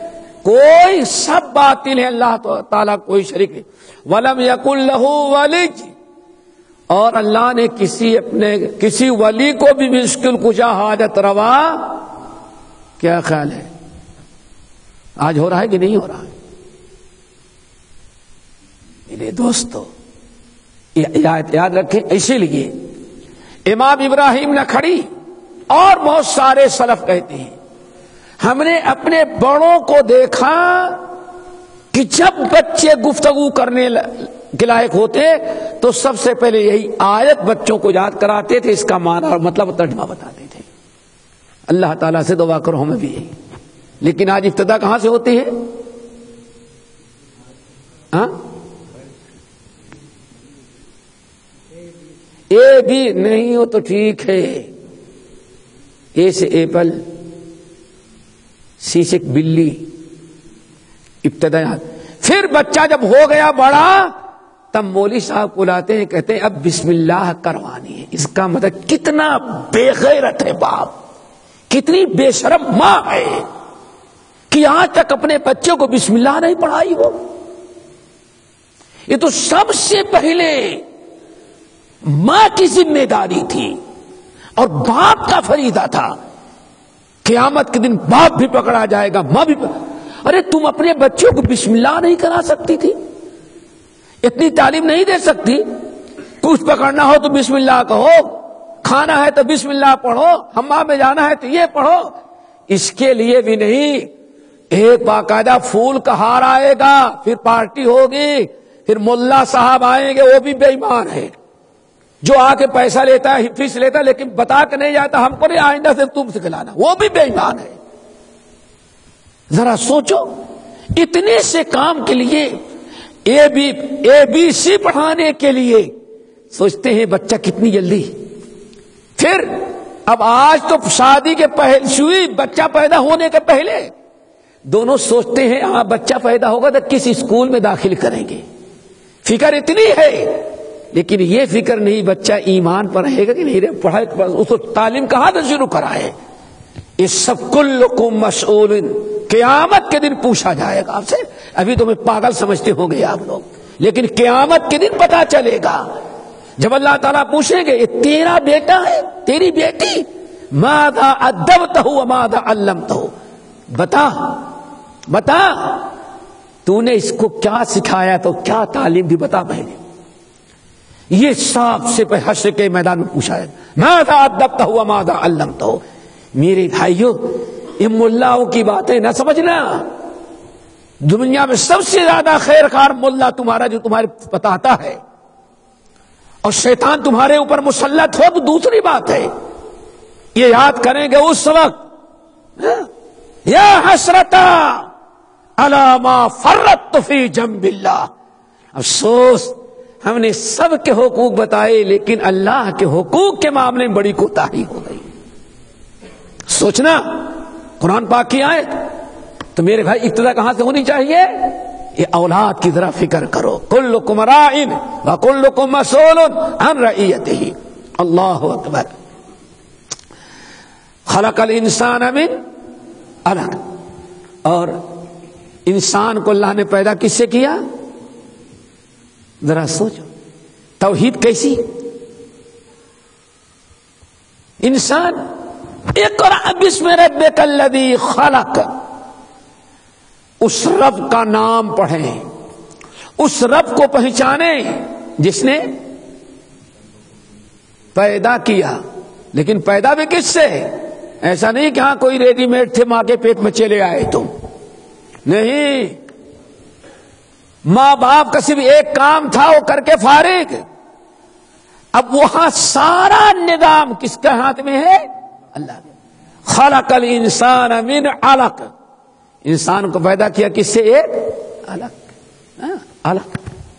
کوئی سب باطل ہے، اللہ تعالیٰ کوئی شریک نہیں. وَلَمْ يَكُنْ لَهُ وَلِيٌّ، اور اللہ نے کسی ولی کو بھی مشکل کشا حاجت روا. کیا خیال ہے آج ہو رہا ہے کہ نہیں ہو رہا ہے؟ میرے دوستو یہ آیت یاد رکھیں. اسی لیے امام ابراہیم نکھڑی اور بہت سارے سلف کہتے ہیں ہم نے اپنے بڑوں کو دیکھا کہ جب بچے گفتگو کرنے کے لائق ہوتے تو سب سے پہلے یہی آیت بچوں کو یاد کراتے تھے، اس کا معنی اور مطلب ترجمہ بتاتے تھے. اللہ تعالیٰ سے دعا کرو ہمیں بھی یہی. لیکن آج ابتدا کہاں سے ہوتی ہے؟ اے بھی نہیں ہو تو ٹھیک ہے، اے سے ایپل، سی سے بلی، ابتدا. پھر بچہ جب ہو گیا بڑا تب مولوی صاحب کو لاتے ہیں، کہتے ہیں اب بسم اللہ کروانی ہے. اس کا مطلب کتنا بے غیرت ہے باپ، کتنی بے شرم ماں ہے کہ آج تک اپنے بچوں کو بسم اللہ نہیں پڑھائی. وہ یہ تو سب سے پہلے ماں کی ذمہ داری تھی اور باپ کا فریضہ تھا. قیامت کے دن باپ بھی پکڑا جائے گا، ماں بھی ارے تم اپنے بچوں کو بسم اللہ نہیں کرا سکتی تھی؟ اتنی تعلیم نہیں دے سکتی؟ کچھ پکڑنا ہو تو بسم اللہ کہو، کھانا ہے تو بسم اللہ پڑھو، حمام میں جانا ہے تو یہ پڑھو. اس کے لیے بھی نہیں، ایک باقاعدہ پھول کا ہار آئے گا، پھر پارٹی ہوگی، پھر ملا صاحب آئیں گے، وہ بھی بے ایمان ہے جو آ کے پیسہ لیتا ہے، فیس لیتا ہے، لیکن بتا کے نہیں جاتا ہم کو نہیں، آئندہ سے تم سے کھلانا، وہ بھی بے ایمان ہے. ذرا سوچو، اتنے سے کام کے لیے اے بی سی پڑھانے کے لیے سوچتے ہیں بچہ کتنی جلدی. پھر اب آج تو شادی کے پہلے بچہ پیدا ہونے کے پہلے دونوں سوچتے ہیں ہاں بچہ پیدا ہوگا تو کس اسکول میں داخل کریں گے. فکر اتنی ہے، لیکن یہ فکر نہیں بچہ ایمان پر رہے گا کہ نہیں پڑھائی، اس کو تعلیم کہاں سے شروع کرائے. یہ سب کلکم مسئول، قیامت کے دن پوچھا جائے گا آپ سے. ابھی تو میں پاگل سمجھتے ہوں گے آپ لوگ، لیکن قیامت کے دن پتا چلے گا جب اللہ تعالیٰ پوچھیں گے یہ تیرا بیٹا ہے، تیری بیٹی، ماذا ادبتہ وماذا علمتہ، بتا تو نے اس کو کیا سکھایا، تو کیا تعلیم دی بتا پہلے. یہ سب سے پہلے حشر کے میدان میں پوچھا ہے ماذا ادبتہ وماذا علمتہ. میرے بھائیو یہ ملاؤں کی باتیں نہ سمجھنا. دنیا میں سب سے زیادہ خیر خار ملا تمہارا جو تمہارے بتاتا ہے، اور شیطان تمہارے اوپر مسلط ہو تو دوسری بات ہے. یہ یاد کریں گے اس وقت یا حسرتا علی ما فرطت فی جنب اللہ. افسوس ہم نے سب کے حقوق بتائے لیکن اللہ کے حقوق کے معاملے میں بڑی کوتاہی ہو گئی. سوچنا قرآن پاک کی آیت. تو میرے بھائی ابتدا کہاں سے ہونی چاہیے؟ یہ اولاد کی ذرا فکر کرو. کلکم راع وکلکم مسئول عن رعیتہ. اللہ اکبر. خلق الانسان من علق، اور انسان کو اللہ نے پیدا کس سے کیا؟ ذرا سوچو توحید کیسی. انسان اقرأ بسم ربک الذی خلق، اس رب کا نام پڑھیں، اس رب کو پہچانیں جس نے پیدا کیا. لیکن پیدا بھی کس سے؟ ایسا نہیں کہ ہاں کوئی ریڈی میڈ تھے ماں کے پیٹ میں چلے آئے تم، نہیں. ماں باپ کا صرف ایک کام تھا وہ کر کے فارغ. اب وہاں سارا نظام کس کے ہاتھ میں ہے؟ اللہ نے. خلق الانسان من علق، انسان کو پیدا کیا کس سے؟ ایک علق. علق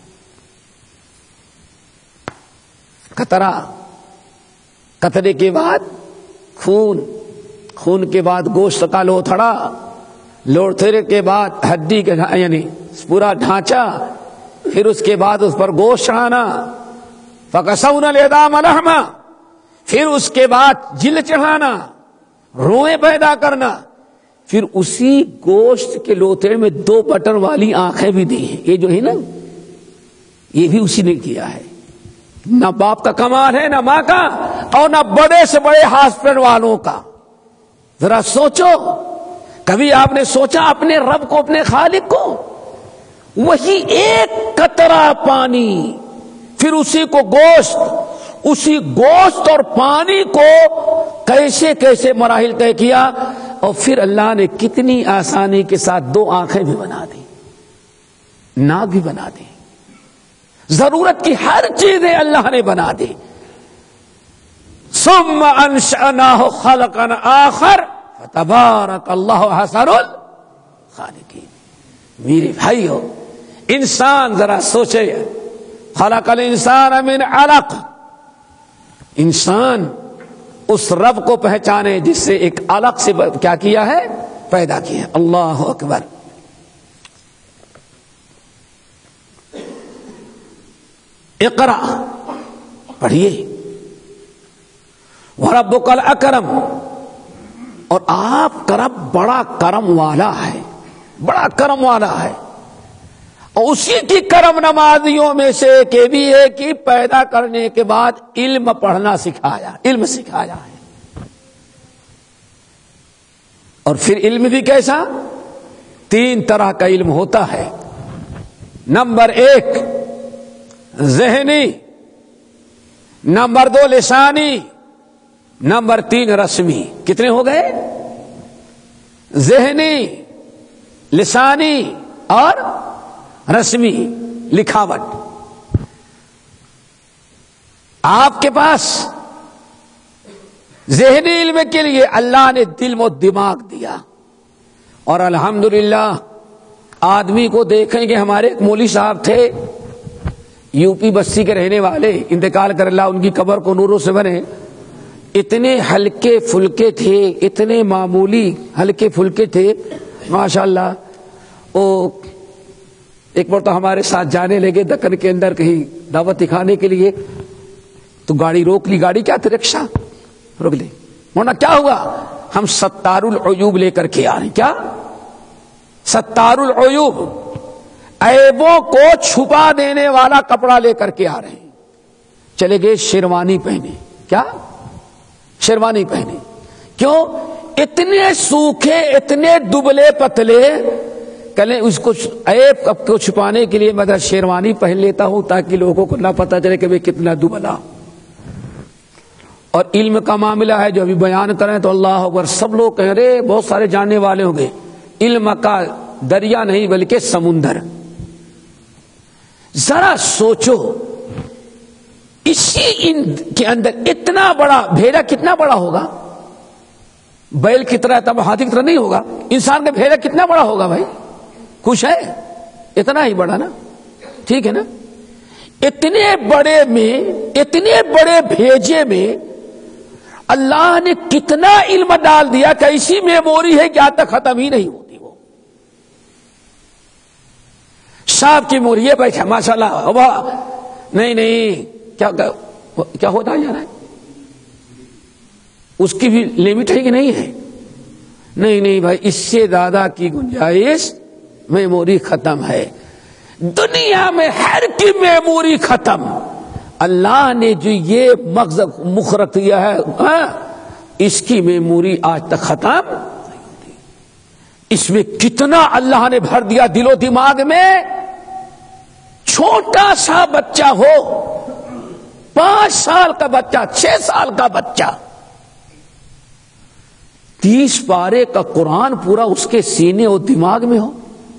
قطرہ، قطرے کے بعد خون، خون کے بعد گوشت کا لوتھڑا، لوتھڑے کے بعد ہڈی کے یعنی پورا ڈھانچہ، پھر اس کے بعد اس پر گوشت چڑھانا، فکسونا العظام لحما، پھر اس کے بعد جلد چڑھانا، روئیں پیدا کرنا، پھر اسی گوشت کے لوتھڑے میں 2 بٹن والی آنکھیں بھی دی ہیں. یہ جو ہے نا یہ بھی اسی نے کیا ہے. نہ باپ کا کمال ہے نہ ماں کا اور نہ بڑے سے بڑے ہاسپٹل والوں کا. ذرا سوچو, کبھی آپ نے سوچا اپنے رب کو, اپنے خالق کو؟ وہی ایک قطرہ پانی, پھر اسی کو گوشت, اسی گوشت اور پانی کو کیسے کیسے مراحل طے کیا, اور پھر اللہ نے کتنی آسانی کے ساتھ 2 آنکھیں بھی بنا دی, ناک بھی بنا دی, ضرورت کی ہر چیزیں اللہ نے بنا دی. ثم انشأناه خلقا آخر فتبارک اللہ احسن الخالقین. میرے بھائیو, انسان ذرا سوچے, خلق الانسان من علق, انسان اس رب کو پہچانے جس سے ایک علق سے کیا کیا ہے, پیدا کیا ہے. اللہ اکبر. اقرا پڑھیے, وَرَبُّكَ الْأَكْرَمُ, اور آپ کا رب بڑا کرم والا ہے, بڑا کرم والا ہے. اور اسی کی کرم نوازیوں میں سے کہ بھی ہے کہ پیدا کرنے کے بعد علم پڑھنا سکھایا, علم سکھایا ہے. اور پھر علم بھی کیسا؟ 3 طرح کا علم ہوتا ہے. نمبر 1 ذہنی, نمبر 2 لسانی, نمبر 3 رسمی. کتنے ہو گئے؟ ذہنی, لسانی اور رسمی, لکھاوٹ. آپ کے پاس ذہنی علم کے لیے اللہ نے دل و دماغ دیا, اور الحمدللہ آدمی کو دیکھیں کہ ہمارے ایک مولوی صاحب تھے, یو پی بستی کے رہنے والے, انتقال کر اللہ ان کی قبر کو نوروں سے بنے. اتنے ہلکے پھلکے تھے, اتنے معمولی ہلکے پھلکے تھے ماشاءاللہ. وہ ایک بار تو ہمارے ساتھ جانے لگے دکن کے اندر کہیں دعوت دکھانے کے لیے, تو گاڑی روک لی. گاڑی کیا تھی؟ رکشا روک لی. ورنہ کیا ہوا, ہم ستار العیوب لے کر کے آ رہے ہیں. کیا ستار العیوب, عیبوں کو چھپا دینے والا کپڑا لے کر کے آ رہے ہیں. چلے گئے شیروانی پہنے. کیا شیروانی پہنے؟ کیوں؟ اتنے سوکھے, اتنے دبلے پتلے, کلیں اس کو عیب کو چھپانے کے لیے میں شیروانی پہن لیتا ہوں تاکہ لوگوں کو نہ پتا چلے کہ میں کتنا دبلا. اور علم کا معاملہ ہے جو ابھی بیان کریں تو اللہ اکبر, سب لوگ کہہ رہے بہت سارے جاننے والے ہوں گے. علم کا دریا نہیں بلکہ سمندر. ذرا سوچو, اسی کے اندر اتنا بڑا بھیڑا, کتنا بڑا ہوگا؟ بیل کتنا, تب ہاتھی کتنا نہیں ہوگا. انسان کا بھیڑا کتنا بڑا ہوگا بھائی؟ کچھ ہے اتنا ہی بڑا نا, ٹھیک ہے نا. اتنے بڑے میں, اتنے بڑے بھیجے میں اللہ نے کتنا علم ڈال دیا کہ ایسی میموری ہے کہ آج تک ختم ہی نہیں ہوتی. وہ صاحب کی موری بیٹھا ماشاءاللہ, نہیں کیا ہوتا جا رہا ہے, اس کی بھی لمٹ ہے کہ نہیں ہے؟ نہیں بھائی, اس سے زیادہ کی گنجائش, میموری ختم ہے. دنیا میں ہر کی میموری ختم. اللہ نے جو یہ مغز مخرج کیا ہے اس کی میموری آج تک ختم. اس میں کتنا اللہ نے بھر دیا دل و دماغ میں. چھوٹا سا بچہ ہو, 5 سال کا بچہ, 6 سال کا بچہ, 30 پارے کا قرآن پورا اس کے سینے اور دماغ میں ہو.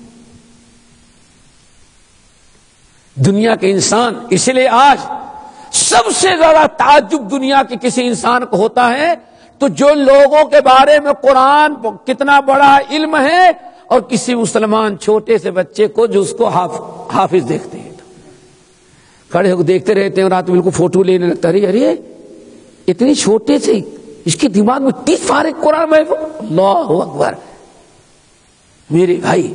دنیا کے انسان, اسی لیے آج سب سے زیادہ تعجب دنیا کے کسی انسان کو ہوتا ہے تو جو لوگوں کے بارے میں قرآن کتنا بڑا علم ہے, اور کسی مسلمان چھوٹے سے بچے کو جو اس کو حافظ دیکھتے ہیں, کھڑے ہو کے دیکھتے رہتے ہیں, اور رات میں بالکل فوٹو لینے لگتا ہے. ارے اتنی چھوٹے سے اس کے دماغ میں 30 پارے قرآن میں. اللہ اکبر. میرے بھائی,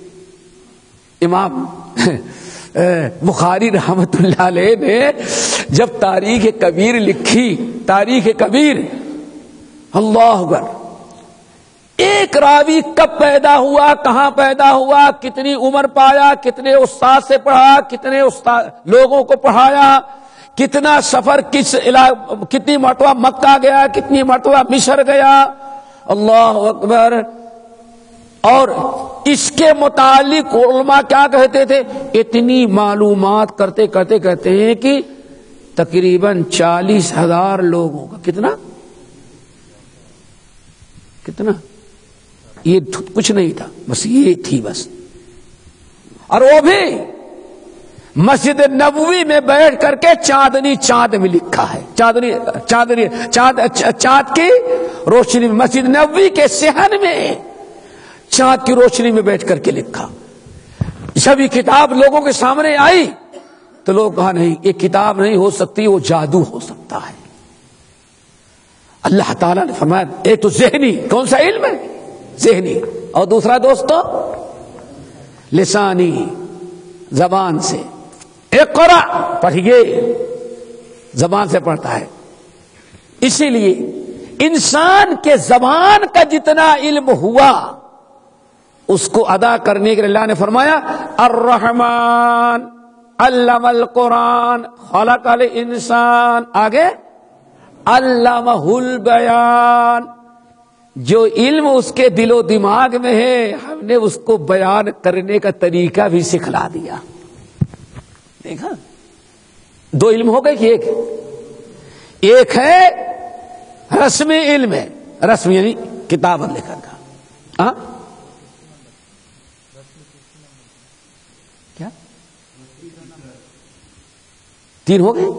امام بخاری رحمت اللہ علیہ نے جب تاریخ کبیر لکھی, تاریخ کبیر, اللہ اکبر, ایک راوی کب پیدا ہوا، کہاں پیدا ہوا، کتنی عمر پایا، کتنے استاد سے پڑھا، کتنے لوگوں کو پڑھایا، کتنا سفر کتنی مرتبہ مکہ گیا، کتنی مرتبہ مصر گیا، اللہ اکبر. اور اس کے متعلق علماء کیا کہتے تھے؟ اتنی معلومات کرتے کرتے کہتے ہیں کہ تقریباً 40,000 لوگوں کا کتنا یہ کچھ نہیں تھا، بس یہ تھی بس. اور وہ بھی مسجد نبوی میں بیٹھ کر کے چاندنی چاند میں لکھا ہے، چاند کی روشنی میں، مسجد نبوی کے صحن میں چاند کی روشنی میں بیٹھ کر کے لکھا. جب یہ کتاب لوگوں کے سامنے آئی تو لوگ کہا نہیں، یہ کتاب نہیں ہو سکتی، وہ جادو ہو سکتا ہے. اللہ تعالیٰ نے فرمایا ایک تو ذہنی، کون سا علم ہے؟ ذہنی، اور دوسرا دوستو لسانی، زبان سے. اقرا پڑھیے، زبان سے پڑھتا ہے. اسی لیے انسان کے زبان کا جتنا علم ہوا اس کو ادا کرنے کے لیے اللہ نے فرمایا الرحمن علم القرآن خلق الانسان، آگے علمہ البیان. جو علم اس کے دل و دماغ میں ہے ہم نے اس کو بیان کرنے کا طریقہ بھی سکھلا دیا. دیکھا، 2 علم ہو گئے کہ ایک ہے رسمی علم ہے، رسمی یعنی کتاب لکھن کا. کیا 3 ہو گئے؟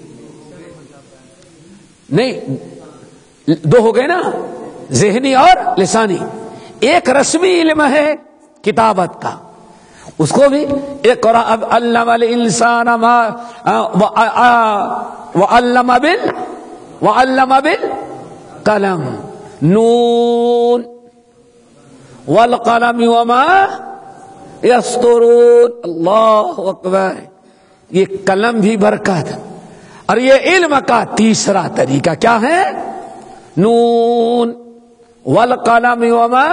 نہیں، 2 ہو گئے نا، ذہنی اور لسانی. ایک رسمی علم ہے کتابت کا، اس کو بھی اقرأ علم الانسان ما وعلم بالقلم نون والقلم وما یسطرون. اللہ اکبر. یہ قلم بھی برکت، اور یہ علم کا تیسرا طریقہ کیا ہے؟ نون والقلم وما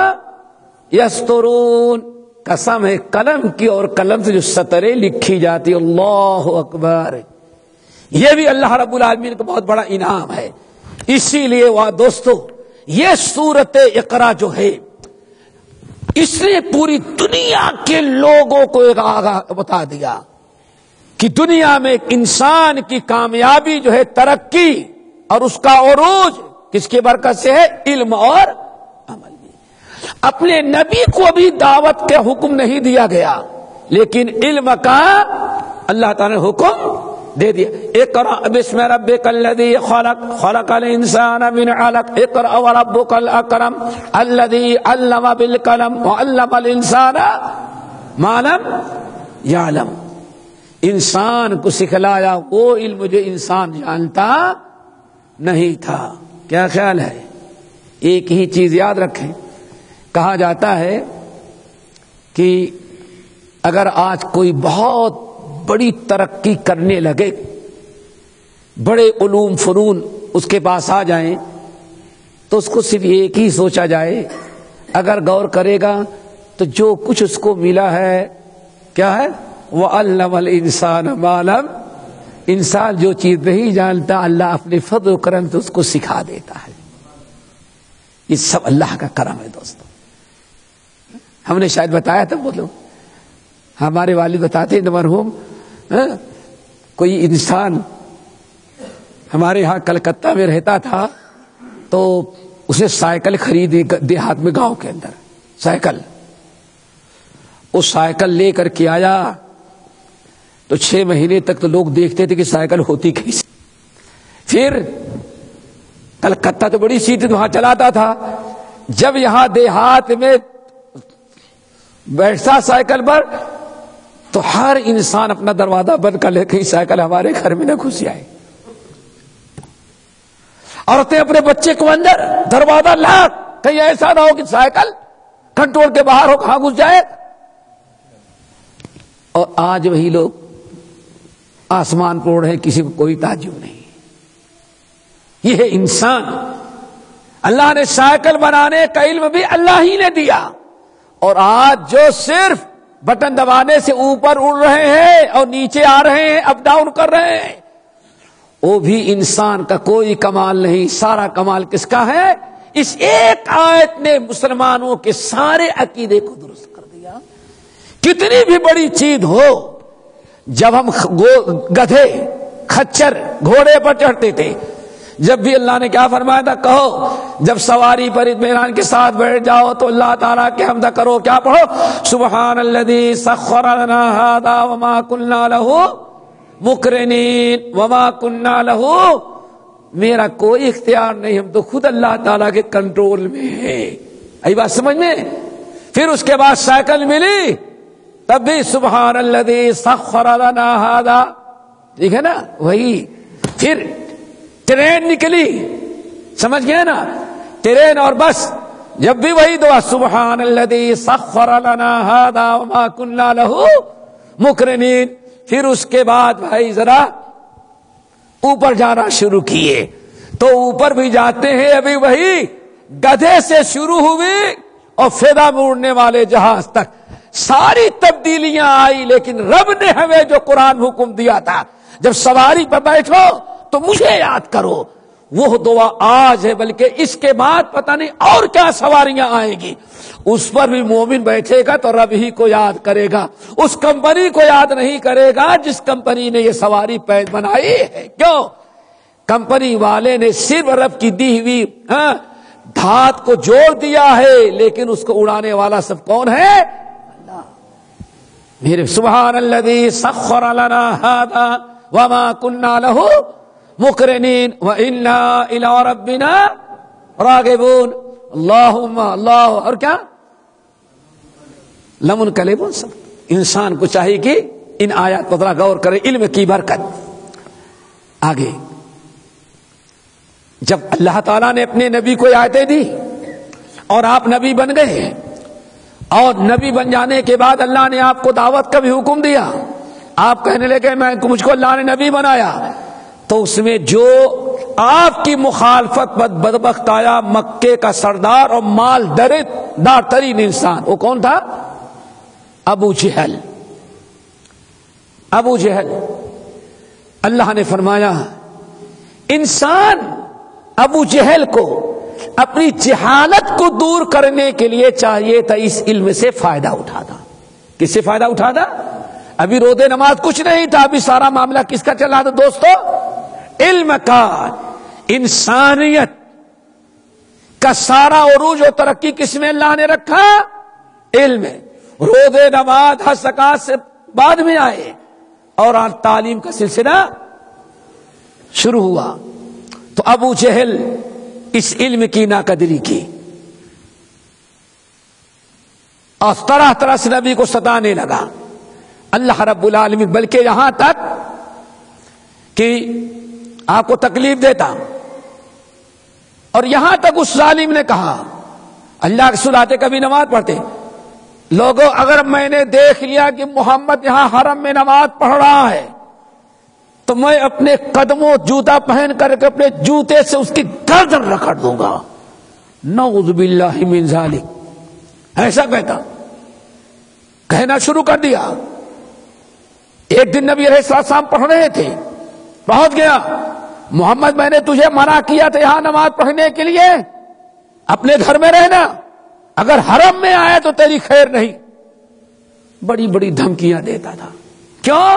یسطرون. قسم ہے قلم کی، اور قلم سے جو سطریں لکھی جاتی، اللہ اکبر. یہ بھی اللہ رب العالمین کا بہت بڑا انعام ہے. اسی لیے وہ دوستو یہ سورت اقرا جو ہے اس نے پوری دنیا کے لوگوں کو ایک آگاہ بتا دیا کہ دنیا میں ایک انسان کی کامیابی جو ہے، ترقی اور اس کا عروج کس کی برکت سے ہے؟ علم اور عمل. اپنے نبی کو بھی دعوت کا حکم نہیں دیا گیا، لیکن علم کا اللہ تعالی نے حکم دے دیا. اقرأ بسم ربک الذی خلق خلق الانسان من علق اقرأ وربک الاکرم الذی علم بالقلم وعلم الانسان ما لم یعلم. انسان کو سکھلایا وہ علم جو انسان جانتا نہیں تھا. کیا خیال ہے؟ ایک ہی چیز یاد رکھیں، کہا جاتا ہے کہ اگر آج کوئی بہت بڑی ترقی کرنے لگے، بڑے علوم فنون اس کے پاس آ جائیں، تو اس کو صرف ایک ہی سوچا جائے. اگر غور کرے گا تو جو کچھ اس کو ملا ہے کیا ہے؟ وَعَلَّمَ الْإِنسَانَ مَا لَمْ. انسان جو چیز نہیں جانتا اللہ اپنے فضل و کرم سے اس کو سکھا دیتا ہے. یہ سب اللہ کا کرم ہے دوستو. ہم نے شاید بتایا تھا، بولو، ہمارے والد بتاتے ہیں مرحوم، کوئی انسان ہمارے ہاں کلکتہ میں رہتا تھا تو اسے سائیکل خریدی دیہات میں، گاؤں کے اندر سائیکل. وہ سائیکل لے کر کے آیا تو 6 مہینے تک تو لوگ دیکھتے تھے کہ سائیکل ہوتی کیسی. پھر کلکتہ تو بڑی سیٹ وہاں چلاتا تھا، جب یہاں دیہات میں بیٹھتا سائیکل پر تو ہر انسان اپنا دروازہ بند کر لے کہ سائیکل ہمارے گھر میں نہ گھس جائے. عورتیں اپنے بچے کو اندر، دروازہ لاک، کہیں ایسا نہ ہو کہ سائیکل کنٹرول کے باہر ہو، کہاں گھس جائے. اور آج وہی لوگ آسمان پر اڑ رہے، کسی کو کوئی تعجب نہیں. یہ ہے انسان. اللہ نے سائیکل بنانے کا علم بھی اللہ ہی نے دیا، اور آج جو صرف بٹن دبانے سے اوپر اڑ رہے ہیں اور نیچے آ رہے ہیں، اپ ڈاؤن کر رہے ہیں، وہ بھی انسان کا کوئی کمال نہیں، سارا کمال کس کا ہے؟ اس ایک آیت نے مسلمانوں کے سارے عقیدے کو درست کر دیا۔ کتنی بھی بڑی چیز ہو، جب ہم گدھے، خچر، گھوڑے پر چڑھتے تھے، جب بھی اللہ نے کیا فرمایا تھا؟ کہو جب سواری پر اطمینان کے ساتھ بیٹھ جاؤ تو اللہ تعالیٰ کے حمد کرو، کیا پڑھو؟ سبحان الذی سخر لنا ھذا وما كنا له مقرنین وما كنا له، میرا کوئی اختیار نہیں، ہم تو خود اللہ تعالیٰ کے کنٹرول میں ہیں۔ ای بات سمجھ میں؟ پھر اس کے بعد سائیکل ملی، تب بھی سبحان الذی سخر لنا ھذا، ٹھیک ہے نا؟ وہی پھر ٹرین نکلی، سمجھ گئے نا؟ ٹرین اور بس، جب بھی وہی دعا سبحان الذی سخر لنا ھذا وما كنا له مقرنین۔ پھر اس کے بعد بھائی ذرا اوپر جانا شروع کیے، تو اوپر بھی جاتے ہیں، ابھی وہی گدھے سے شروع ہوئی اور فضا میں اڑنے والے جہاز تک ساری تبدیلیاں آئی، لیکن رب نے ہمیں جو قرآن حکم دیا تھا جب سواری پر بیٹھو تو مجھے یاد کرو، وہ دعا آج ہے، بلکہ اس کے بعد پتہ نہیں اور کیا سواریاں آئیں گی، اس پر بھی مومن بیٹھے گا تو رب ہی کو یاد کرے گا، اس کمپنی کو یاد نہیں کرے گا جس کمپنی نے یہ سواری بنائی ہے۔ کیوں؟ کمپنی والے نے صرف رب کی دی ہوئی دھات کو جوڑ دیا ہے، لیکن اس کو اڑانے والا سب کون ہے؟ اللہ۔ میرے سبحان الذی سخر لنا ھذا وما كنا له مقرنین وَإِنَّا إِلَىٰ رَبِّنَا راغبون۔ اللہم اللہ، اور کیا؟ لمنقلبون۔ سب انسان کو چاہیے کہ ان آیات پر ذرا غور کرے، علم کی برکت۔ آگے جب اللہ تعالیٰ نے اپنے نبی کو آیتیں دی اور آپ نبی بن گئے، اور نبی بن جانے کے بعد اللہ نے آپ کو دعوت کا بھی حکم دیا، آپ کہنے لگے مجھ کو اللہ نے نبی بنایا، تو اس میں جو آپ کی مخالفت بدبخت آیا، مکے کا سردار اور مال دار ترین انسان، وہ کون تھا؟ ابو جہل۔ ابو جہل، اللہ نے فرمایا انسان ابو جہل کو اپنی جہالت کو دور کرنے کے لیے چاہیے تھا اس علم سے فائدہ اٹھاتا۔ کس سے فائدہ اٹھاتا؟ ابھی روزے نماز کچھ نہیں تھا، ابھی سارا معاملہ کس کا چل رہا تھا دوستو؟ علم کا۔ انسانیت کا سارا عروج و ترقی کس میں اللہ نے رکھا؟ علم میں۔ روزے نماز حج زکات سے بعد میں آئے، اور آج تعلیم کا سلسلہ شروع ہوا۔ تو ابو جہل اس علم کی ناقدری کی اور طرح طرح سے نبی کو ستانے لگا اللہ رب العالمین، بلکہ یہاں تک کہ آپ کو تکلیف دیتا، اور یہاں تک اس ظالم نے کہا، اللہ کے رسول آتے کبھی نماز پڑھتے، لوگوں اگر میں نے دیکھ لیا کہ محمد یہاں حرم میں نماز پڑھ رہا ہے تو میں اپنے قدموں جوتا پہن کر کے اپنے جوتے سے اس کی گردن رکڑ دوں گا۔ نعوذ باللہ من ذالک، ایسا کہنا شروع کر دیا۔ ایک دن نبی علیہ السلام پڑھ رہے تھے، پہنچ گیا، محمد میں نے تجھے منع کیا تھا یہاں نماز پڑھنے کے لیے، اپنے گھر میں رہنا، اگر حرم میں آئے تو تیری خیر نہیں۔ بڑی بڑی دھمکیاں دیتا تھا۔ کیوں؟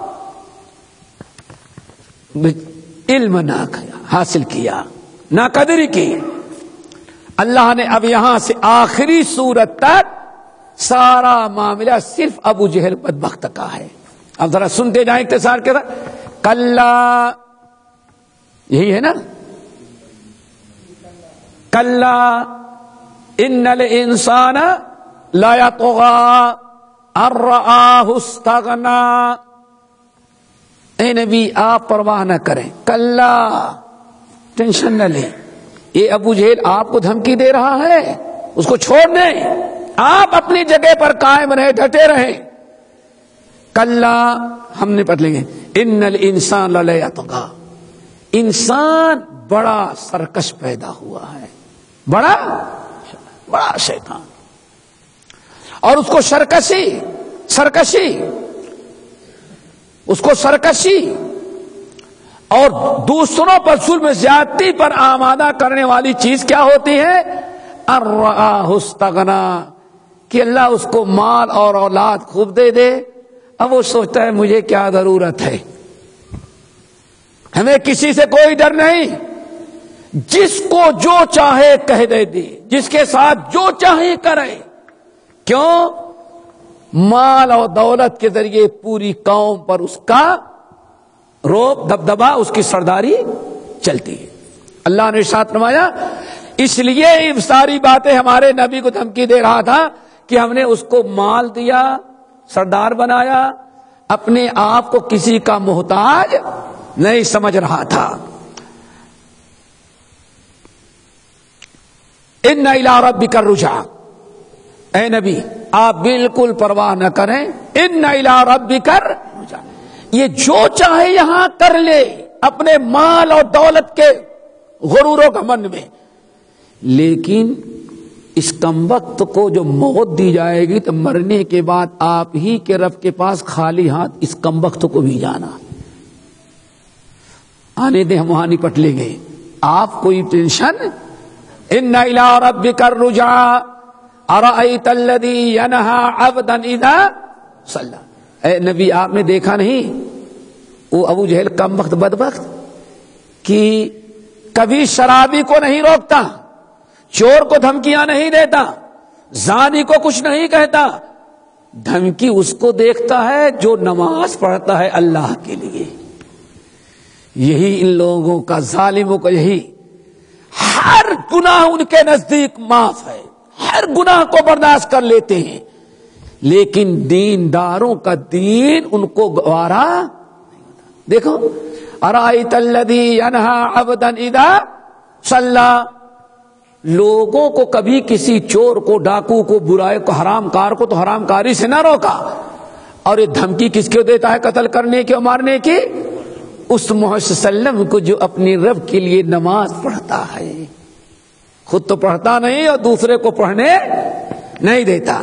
علم نہ حاصل کیا، ناقدری کی۔ اللہ نے اب یہاں سے آخری صورت تک سارا معاملہ صرف ابو جہل بدبخت کا ہے۔ اب ذرا سنتے جائیں اختصار کے ساتھ۔ کلا، یہی ہے نا، کلا ان الانسان لا یطغی ان رآہ استغنی۔ اے نبی آپ پرواہ نہ کریں، کلا، ٹینشن نہ لیں، یہ ابو جہل آپ کو دھمکی دے رہا ہے، اس کو چھوڑ دیں، آپ اپنی جگہ پر قائم رہیں، ڈٹے رہیں۔ کلا، ہم نے پڑھ لیں گے، ان الانسان لیطغی، انسان بڑا سرکش پیدا ہوا ہے، بڑا شیطان. اور اس کو سرکشی اور دوسروں پر ظلم زیادتی پر آمادہ کرنے والی چیز کیا ہوتی ہے؟ الرآہ استغنا، کہ اللہ اس کو مال اور اولاد خوب دے دے، اب وہ سوچتا ہے مجھے کیا ضرورت ہے، ہمیں کسی سے کوئی ڈر نہیں، جس کو جو چاہے کہہ دے دی، جس کے ساتھ جو چاہے کرے. کیوں؟ مال اور دولت کے ذریعے پوری قوم پر اس کا روب دبدبا، اس کی سرداری چلتی ہے. اللہ نے ارشاد فرمایا اس لیے یہ ساری باتیں ہمارے نبی کو دھمکی دے رہا تھا کہ ہم نے اس کو مال دیا، سردار بنایا، اپنے آپ کو کسی کا محتاج نہیں سمجھ رہا تھا. ان الی ربک الرجع، اے نبی آپ بالکل پرواہ نہ کریں. ان الی ربک الرجع، یہ جو چاہے یہاں کر لے اپنے مال اور دولت کے غرور و گھمنڈ میں، لیکن اس کمبخت کو جو موت دی جائے گی تو مرنے کے بعد آپ ہی کے رب کے پاس خالی ہاتھ اس کمبخت کو بھی جانا. آنے دیں، ہم وہاں نپٹ لیں گے، آپ کوئی ٹینشن. ان الی ربک الرجع ارأیت الذی ینہی عبدا اذا صلی. اے نبی آپ نے دیکھا نہیں وہ ابو جہل کمبخت بدبخت کہ کبھی شرابی کو نہیں روکتا، چور کو دھمکیاں نہیں دیتا، زانی کو کچھ نہیں کہتا، دھمکی اس کو دیکھتا ہے جو نماز پڑھتا ہے اللہ کے لیے. یہی ان لوگوں کا، ظالموں کا یہی، ہر گناہ ان کے نزدیک معاف ہے، ہر گناہ کو برداشت کر لیتے ہیں، لیکن دینداروں کا دین ان کو گوارا نہیں ہوتا. دیکھو ارأیت الذی ینہی عبدا اذا صلی، لوگوں کو کبھی کسی چور کو، ڈاکو کو، برائے کو، حرام کار کو تو حرام کاری سے نہ روکا، اور یہ دھمکی کس کو دیتا ہے قتل کرنے کی اور مارنے کی؟ اس محمد صلی اللہ علیہ وسلم کو جو اپنی رب کے لیے نماز پڑھتا ہے، خود تو پڑھتا نہیں اور دوسرے کو پڑھنے نہیں دیتا.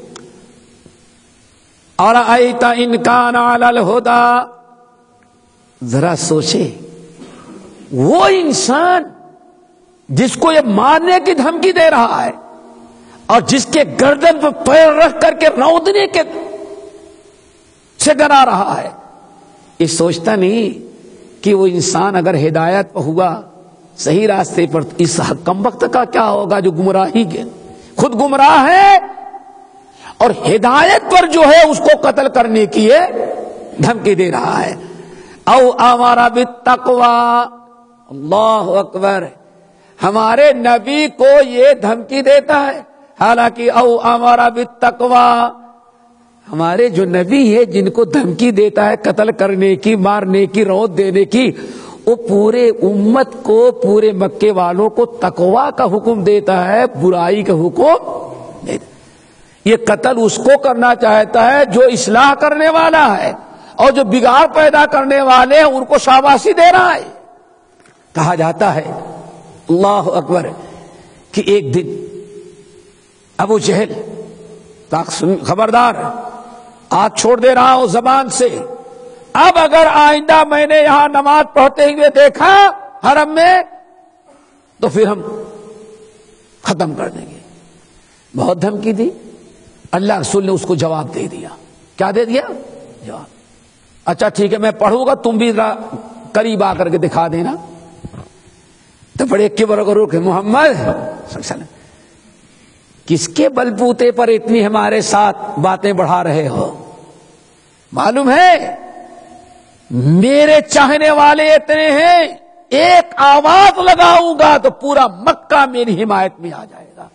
ارأیت ان کان علی الہدی، ذرا سوچے وہ انسان جس کو یہ مارنے کی دھمکی دے رہا ہے اور جس کے گردن پر پیر رکھ کر کے رودنے کے سے ڈرا رہا ہے، یہ سوچتا نہیں کہ وہ انسان اگر ہدایت پر ہوا، صحیح راستے پر، اس کمبخت کا کیا ہوگا جو گمراہی کے خود گمراہ ہے اور ہدایت پر جو ہے اس کو قتل کرنے کی دھمکی دے رہا ہے. او امر بالتقوی، اللہ اکبر، ہمارے نبی کو یہ دھمکی دیتا ہے. حالانکہ او امر بالتقوی، ہمارے جو نبی ہے جن کو دھمکی دیتا ہے قتل کرنے کی، مارنے کی، روت دینے کی، وہ پورے امت کو، پورے مکے والوں کو تقوی کا حکم دیتا ہے، برائی کا حکم دیتا ہے. یہ قتل اس کو کرنا چاہتا ہے جو اصلاح کرنے والا ہے، اور جو بگاڑ پیدا کرنے والے ہیں ان کو شاباشی دے رہا ہے. کہا جاتا ہے اللہ اکبر کہ ایک دن ابو جہل، خبردار آج چھوڑ دے رہا ہوں زبان سے، اب اگر آئندہ میں نے یہاں نماز پڑھتے ہوئے دیکھا حرم میں تو پھر ہم ختم کر دیں گے. بہت دھمکی دی. اللہ رسول نے اس کو جواب دے دیا. کیا دے دیا؟ جواب. اچھا ٹھیک ہے میں پڑھوں گا، تم بھی قریب آ کر کے دکھا دینا. تو بڑے کبر و غرور کہ محمد صلی اللہ علیہ وسلم کس کے بل بوتے پر اتنی ہمارے ساتھ باتیں بڑھا رہے ہو؟ معلوم ہے میرے چاہنے والے اتنے ہیں، ایک آواز لگاؤں گا تو پورا مکہ میری حمایت میں آ جائے گا.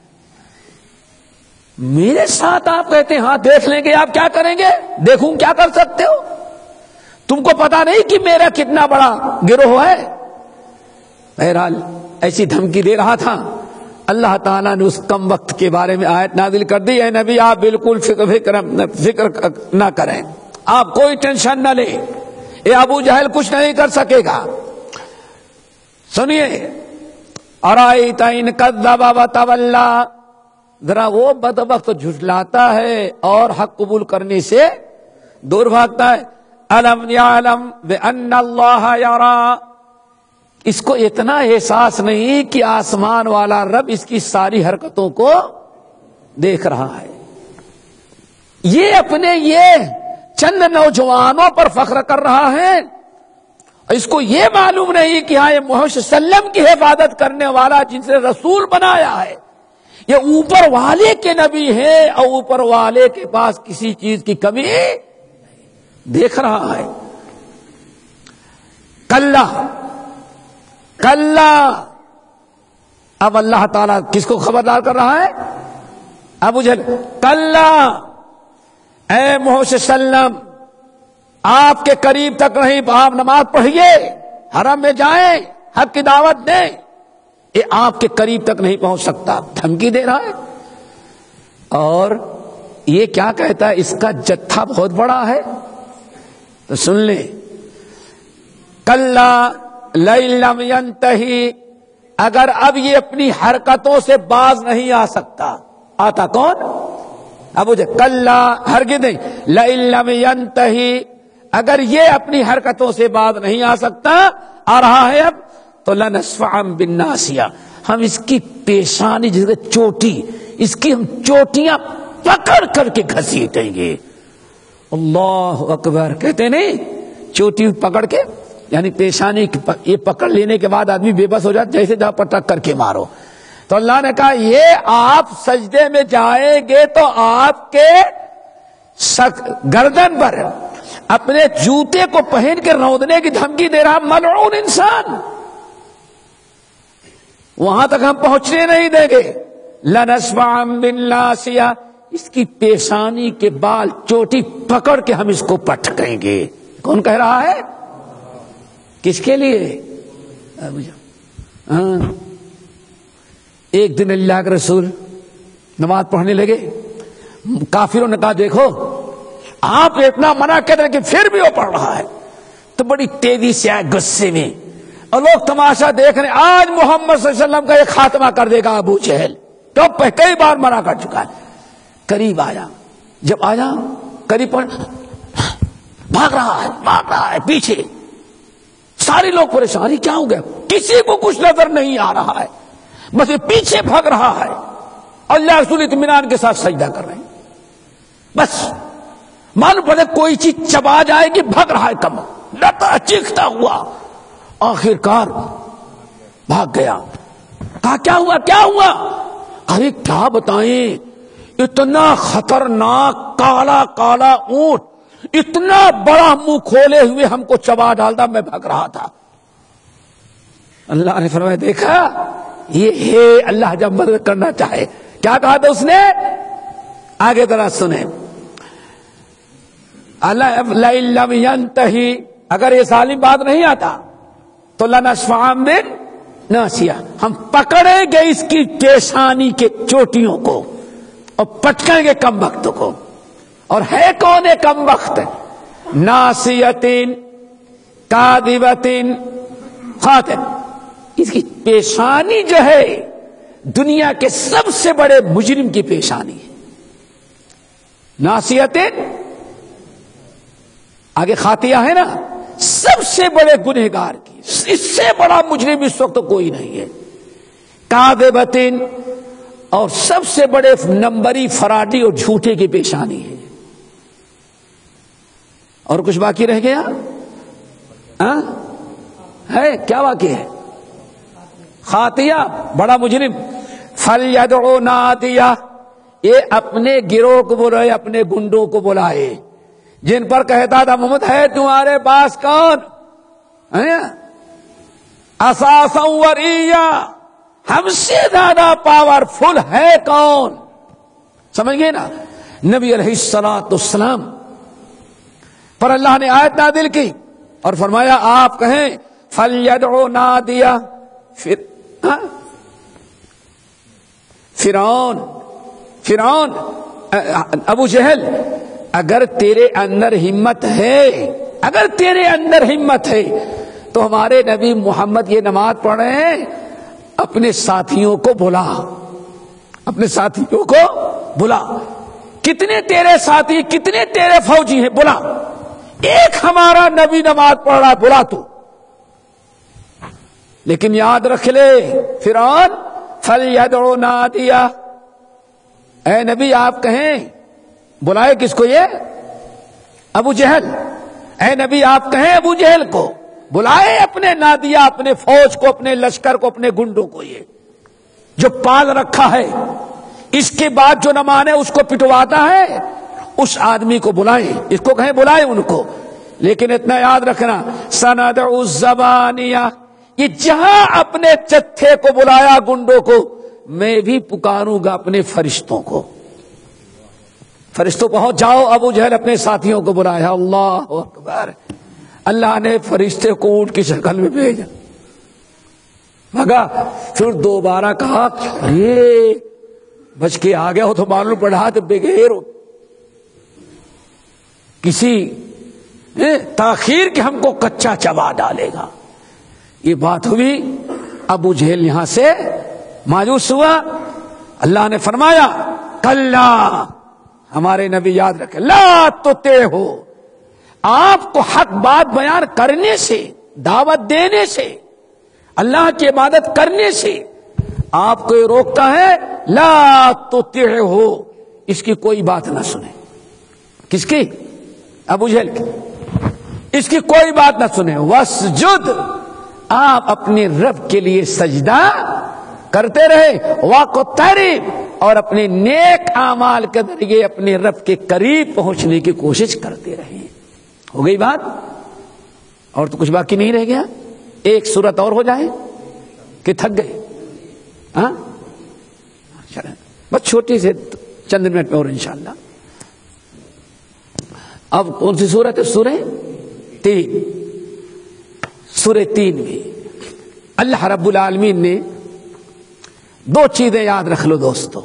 میرے ساتھ آپ کہتے ہیں ہاں دیکھ لیں گے، آپ کیا کریں گے؟ دیکھوں کیا کر سکتے ہو؟ تم کو پتا نہیں کہ میرا کتنا بڑا گروہ ہے. بہرحال ایسی دھمکی دے رہا تھا. اللہ تعالیٰ نے اس کم وقت کے بارے میں آیت نازل کر دی، اے نبی آپ بالکل فکر نہ کریں، آپ کوئی ٹینشن نہ لیں، یہ ابو جہل کچھ نہیں کر سکے گا. سنیے ارائیت ان کذب وتولی، ذرا وہ بدبخت جھٹلاتا ہے اور حق قبول کرنے سے دور بھاگتا ہے. الم یعلم بان اللہ یرا، اس کو اتنا احساس نہیں کہ آسمان والا رب اس کی ساری حرکتوں کو دیکھ رہا ہے. یہ اپنے یہ چند نوجوانوں پر فخر کر رہا ہے، اس کو یہ معلوم نہیں کہ ہاں یہ محمد صلی اللہ علیہ وسلم کی حفاظت کرنے والا جن سے رسول بنایا ہے، یہ اوپر والے کے نبی ہے اور اوپر والے کے پاس کسی چیز کی کمی دیکھ رہا ہے. کلا کلا، اب اللہ تعالیٰ کس کو خبردار کر رہا ہے؟ ابو جہل. کلا، اے محمد صلی اللہ علیہ وسلم آپ کے قریب تک نہیں، آپ نماز پڑھیے، حرم میں جائیں، حق کی دعوت دیں، یہ آپ کے قریب تک نہیں پہنچ سکتا. دھمکی دے رہا ہے. اور یہ کیا کہتا ہے؟ اس کا جتھا بہت بڑا ہے، تو سن لیں. کلا لئن لم ینتہی، اگر اب یہ اپنی حرکتوں سے باز نہیں آ سکتا. آتا کون؟ ابو جہل. کلا، ہرگز نہیں. لئن لم ینتہی، اگر یہ اپنی حرکتوں سے باز نہیں آ سکتا، آ رہا ہے اب، تو لنصفعا بالناصیہ، ہم اس کی پیشانی جس کی چوٹی، اس کی ہم چوٹیاں پکڑ کر کے گھسیٹیں گے. اللہ اکبر کہتے نہیں، چوٹی پکڑ کے، یعنی پیشانی یہ پکڑ لینے کے بعد آدمی بے بس ہو جاتا، جیسے جہاں پٹک کر کے مارو. تو اللہ نے کہا یہ آپ سجدے میں جائیں گے تو آپ کے گردن پر اپنے جوتے کو پہن کے رودنے کی دھمکی دے رہا ملعون انسان. وہاں تک ہم پہنچنے نہیں دیں گے. لنصفعا بالناصیہ، اس کی پیشانی کے بال چوٹی پکڑ کے ہم اس کو پٹکیں گے. کون کہہ رہا ہے؟ کس کے لیے؟ ایک دن اللہ کے رسول نماز پڑھنے لگے، کافروں نے کہا دیکھو آپ اتنا منع کر رہے کہ پھر بھی وہ پڑھ رہا ہے، تو بڑی تیزی سے آئے غصے میں، اور لوگ تماشا دیکھ رہے، آج محمد صلی اللہ علیہ وسلم کا یہ خاتمہ کر دے گا ابو جہل، تو کئی بار منع کر چکا ہے. قریب آیا، جب آیا قریب پڑھ، بھاگ رہا ہے پیچھے. سارے لوگ پریشان، کیا ہو گیا؟ کسی کو کچھ نظر نہیں آ رہا ہے، بس یہ پیچھے بھاگ رہا ہے. اللہ رسول اطمینان کے ساتھ سجدہ کر رہے ہیں. بس معلوم پڑے کوئی چیز چبا جائے گی، بھاگ رہا ہے کم، ڈرتا چیختا ہوا، آخر کار بھاگ گیا. کہا کیا ہوا؟ ارے کیا بتائیں، اتنا خطرناک کالا کالا اونٹ اتنا بڑا منہ کھولے ہوئے ہم کو چبا ڈالتا، میں بھاگ رہا تھا. اللہ نے فرمایا دیکھا یہ ہے اللہ جب مدد کرنا چاہے. کیا کہا تھا اس نے؟ آگے ذرا سنیں. لئن لم ینتہی، اگر یہ ظالم بات نہیں آتا تو لنصفعا بالناصیہ، ہم پکڑیں گے اس کی پیشانی کے چوٹیوں کو اور پٹکیں گے کم وقت کو. اور ہے کون ہے کم وقت؟ ناصیتین کاذبتین خاطئ. اس کی پیشانی جو ہے دنیا کے سب سے بڑے مجرم کی پیشانی ہے. ناصیتین، آگے خاطیہ ہے نا، سب سے بڑے گنہگار کی، اس سے بڑا مجرم اس وقت کوئی نہیں ہے. کاذبتین، اور سب سے بڑے نمبری فراڈی اور جھوٹے کی پیشانی ہے. اور کچھ باقی رہ گیا ہے؟ کیا باقی ہے؟ خاطیہ، بڑا مجرم. فلیدعو نادیہ، یہ اپنے گروہ کو بلائے، اپنے گنڈوں کو بلائے جن پر کہتا تھا محمد ہے تمہارے پاس کون؟ اساسا وریا، ہم سے زیادہ پاورفل ہے کون؟ سمجھ گئے نا؟ نبی علیہ الصلوۃ والسلام پر اللہ نے آیت نازل کی اور فرمایا آپ کہیں فلیدعو نادیہ. فرعون ابو جہل، اگر تیرے اندر ہمت ہے تو ہمارے نبی محمد یہ نماز پڑھ رہے ہیں، اپنے ساتھیوں کو بلا، اپنے ساتھیوں کو بلا، کتنے تیرے ساتھی، کتنے تیرے فوجی ہیں، بلا، ایک ہمارا نبی نماز پڑھ رہا، بلا تو۔ لیکن یاد رکھ لے فرعون فَلْيَدْعُ نَادِيَهُ، اے نبی آپ کہیں، بلائے کس کو؟ یہ ابو جہل۔ اے نبی آپ کہیں ابو جہل کو، بلائے اپنے نادیہ، اپنے فوج کو، اپنے لشکر کو، اپنے گنڈوں کو، یہ جو پال رکھا ہے، اس کے بعد جو نہ مانے اس کو پٹواتا ہے، اس آدمی کو بلائیں، اس کو کہیں بلائیں ان کو۔ لیکن اتنا یاد رکھنا سَنَدْعُ الزَّبَانِيَةَ، یہ جہاں اپنے چتھے کو بلایا، گنڈوں کو، میں بھی پکاروں گا اپنے فرشتوں کو۔ فرشتوں پہنچ جاؤ، ابو جہل اپنے ساتھیوں کو بلایا، اللہ اکبر، اللہ نے فرشتے کو اونٹ کی شکل میں بھیجا، مگا پھر دوبارہ کہا یہ بچ کے آ گیا ہو تو معلوم پڑھا تو بغیر کسی تاخیر کے ہم کو کچا چبا ڈالے گا۔ یہ بات ہوئی، ابو جہل یہاں سے مایوس ہوا۔ اللہ نے فرمایا کلا، ہمارے نبی یاد رکھے، لا تطعہ، آپ کو حق بات بیان کرنے سے، دعوت دینے سے، اللہ کی عبادت کرنے سے آپ کو یہ روکتا ہے، لا تطعہ، اس کی کوئی بات نہ سنیں۔ کس کی؟ ابو جہل کی، اس کی کوئی بات نہ سنیں۔ واسجد، آپ اپنے رب کے لیے سجدہ کرتے رہے، واقترب، اور اپنے نیک اعمال کے ذریعے اپنے رب کے قریب پہنچنے کی کوشش کرتے رہے۔ ہو گئی بات؟ اور تو کچھ باقی نہیں رہ گیا؟ ایک سورت اور ہو جائے کہ تھک گئے؟ ہاں چلیں، بس چھوٹی سے چند منٹ میں اور انشاءاللہ۔ اب کون سی سورت ہے؟ سورہ 3۔ سورہ 3 میں اللہ رب العالمین نے دو چیزیں یاد رکھ لو دوستو۔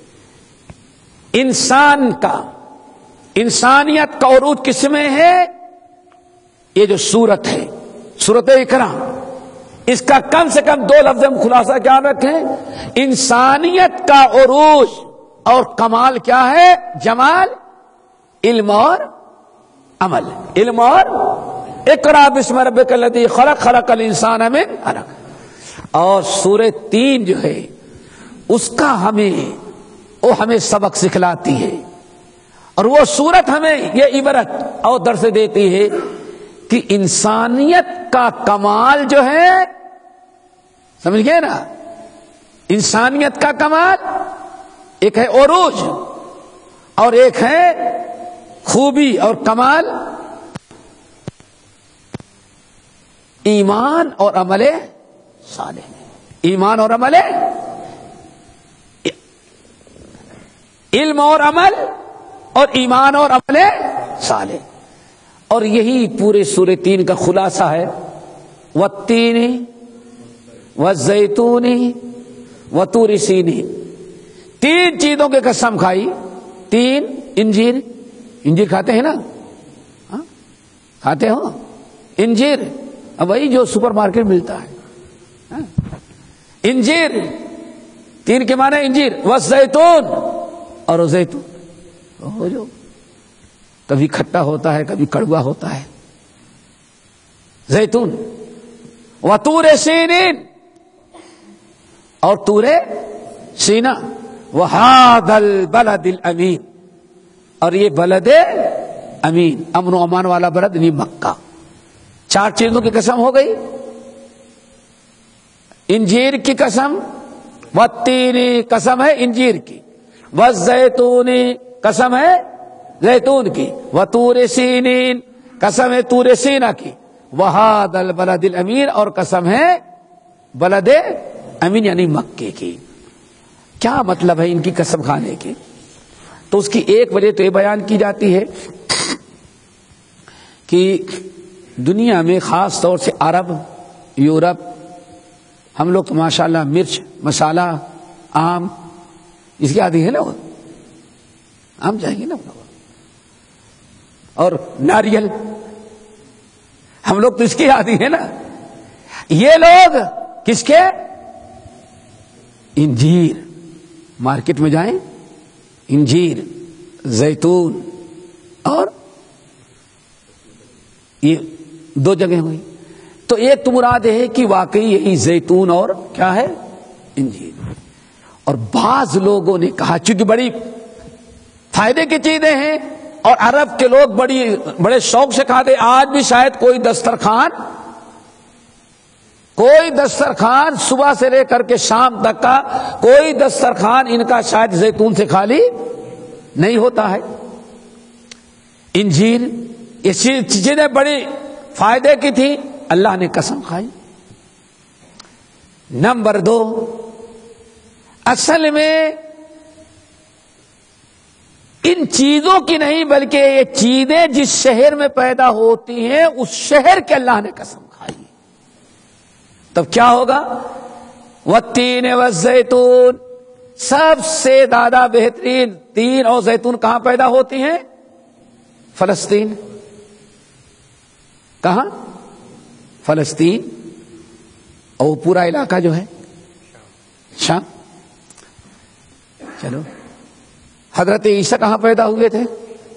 انسان کا، انسانیت کا عروج کس میں ہے؟ یہ جو سورت ہے، سورت اقرا، اس کا کم سے کم 2 لفظ ہم خلاصہ کیا رکھیں؟ انسانیت کا عروج اور کمال کیا ہے؟ جمال، علم اور عمل، علم اور اقرا بسم ربک الذی خلق، خلق الانسان من علق۔ اور سورہ 3 جو ہے اس کا ہمیں سبق سکھلاتی ہے، اور وہ سورت ہمیں یہ عبرت اور درس دیتی ہے کہ انسانیت کا کمال جو ہے، سمجھ گئے نا، انسانیت کا کمال ایک ہے عروج اور ایک ہے خوبی اور کمال، ایمان اور عمل صالح، ایمان اور عمل، علم اور عمل، اور ایمان اور عمل صالح۔ اور یہی پورے سورہ 3 کا خلاصہ ہے۔ والتین والزیتون وطور سینین، 3 چیزوں کی قسم کھائی۔ 3، انجیر، انجیر کھاتے ہیں نا؟ ہاں کھاتے ہو انجیر؟ اب وہی جو سپر مارکیٹ ملتا ہے، انجیر، 3 کے معنی انجیر، والزیتون، اور زیتون وہ جو کبھی کھٹا ہوتا ہے کبھی کڑوا ہوتا ہے، زیتون۔ وطور سینین، اور طور سینا، وہذا البلد الامین، اور یہ بلد امین، امن و امان والا بلد نہیں مکہ۔ 4 چیزوں کی قسم ہو گئی، انجیر کی قسم، والتین قسم ہے انجیر کی، والزیتون قسم ہے زیتون کی، وطور سینین قسم ہے طور سینا کی، وہذا البلد الامین اور قسم ہے بلد امین یعنی مکے کی۔ کیا مطلب ہے ان کی قسم کھانے کی؟ تو اس کی ایک وجہ تو یہ بیان کی جاتی ہے کہ دنیا میں خاص طور سے عرب، یورپ، ہم لوگ تو ماشاءاللہ مرچ، مسالہ، آم، اس کی عادی ہے نا، وہ آم چاہیے نا، اور ناریل، ہم لوگ تو اس کی عادی ہے نا۔ یہ لوگ کس کے؟ انجیر، مارکیٹ میں جائیں انجیر، زیتون، اور یہ دو جگہ ہوئی. تو ایک تو مراد ہے کہ واقعی یہی زیتون اور کیا ہے انجیر. اور بعض لوگوں نے کہا چونکہ بڑی فائدے کی چیزیں ہیں اور عرب کے لوگ بڑے شوق سے کھاتے، آج بھی شاید کوئی دسترخوان صبح سے لے کر کے شام تک کا کوئی دسترخوان ان کا شاید زیتون سے خالی نہیں ہوتا ہے. انجیر یہ چیزیں بڑی فائدے کی تھی، اللہ نے قسم کھائی. نمبر 2، اصل میں ان چیزوں کی نہیں بلکہ یہ چیزیں جس شہر میں پیدا ہوتی ہیں اس شہر کے اللہ نے قسم کھائی. تب کیا ہوگا؟ والتین والزیتون، سب سے زیادہ بہترین تین اور زیتون کہاں پیدا ہوتی ہیں؟ فلسطین. کہاں؟ فلسطین. اور پورا علاقہ جو ہے شام. چلو، حضرت عیسیٰ کہاں پیدا ہوئے تھے؟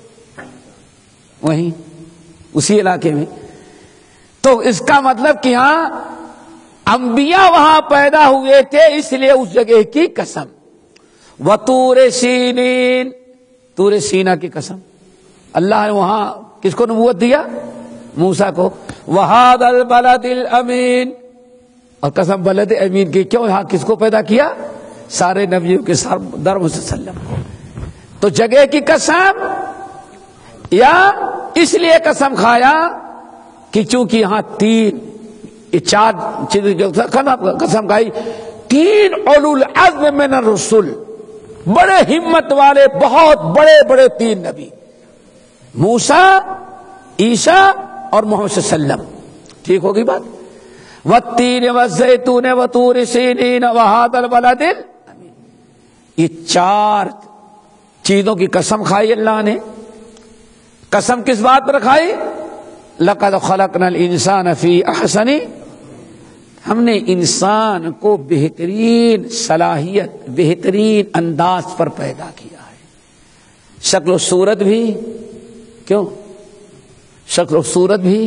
وہیں اسی علاقے میں. تو اس کا مطلب کہ یہاں انبیاء وہاں پیدا ہوئے تھے، اس لیے اس جگہ کی قسم. وطور سینین، طور سینا کی قسم. اللہ نے وہاں کس کو نبوت دیا؟ موسیٰ کو. وہذا البلد الامین، اور قسم بلد امین کی. کیوں؟ یہاں کس کو پیدا کیا؟ سارے نبیوں کے سردار محمد صلی اللہ علیہ وسلم کو. تو جگہ کی قسم یا اس لیے قسم کھایا کہ چونکہ یہاں چار چیزیں قسم کھائی. 3 اولو العزم من الرسل، بڑے ہمت والے بہت بڑے بڑے 3 نبی، موسیٰ، عیسیٰ اور محمد صلی اللہ علیہ وسلم. ٹھیک ہوگی بات؟ والتین والزیتون وطور سینین وہذا البلد الامین، یہ 4 چیزوں کی قسم کھائی اللہ نے. قسم کس بات پر کھائی؟ لقد خلقنا الانسان فی احسن، ہم نے انسان کو بہترین صلاحیت بہترین انداز پر پیدا کیا ہے. شکل و صورت بھی کیوں؟ شکل و صورت بھی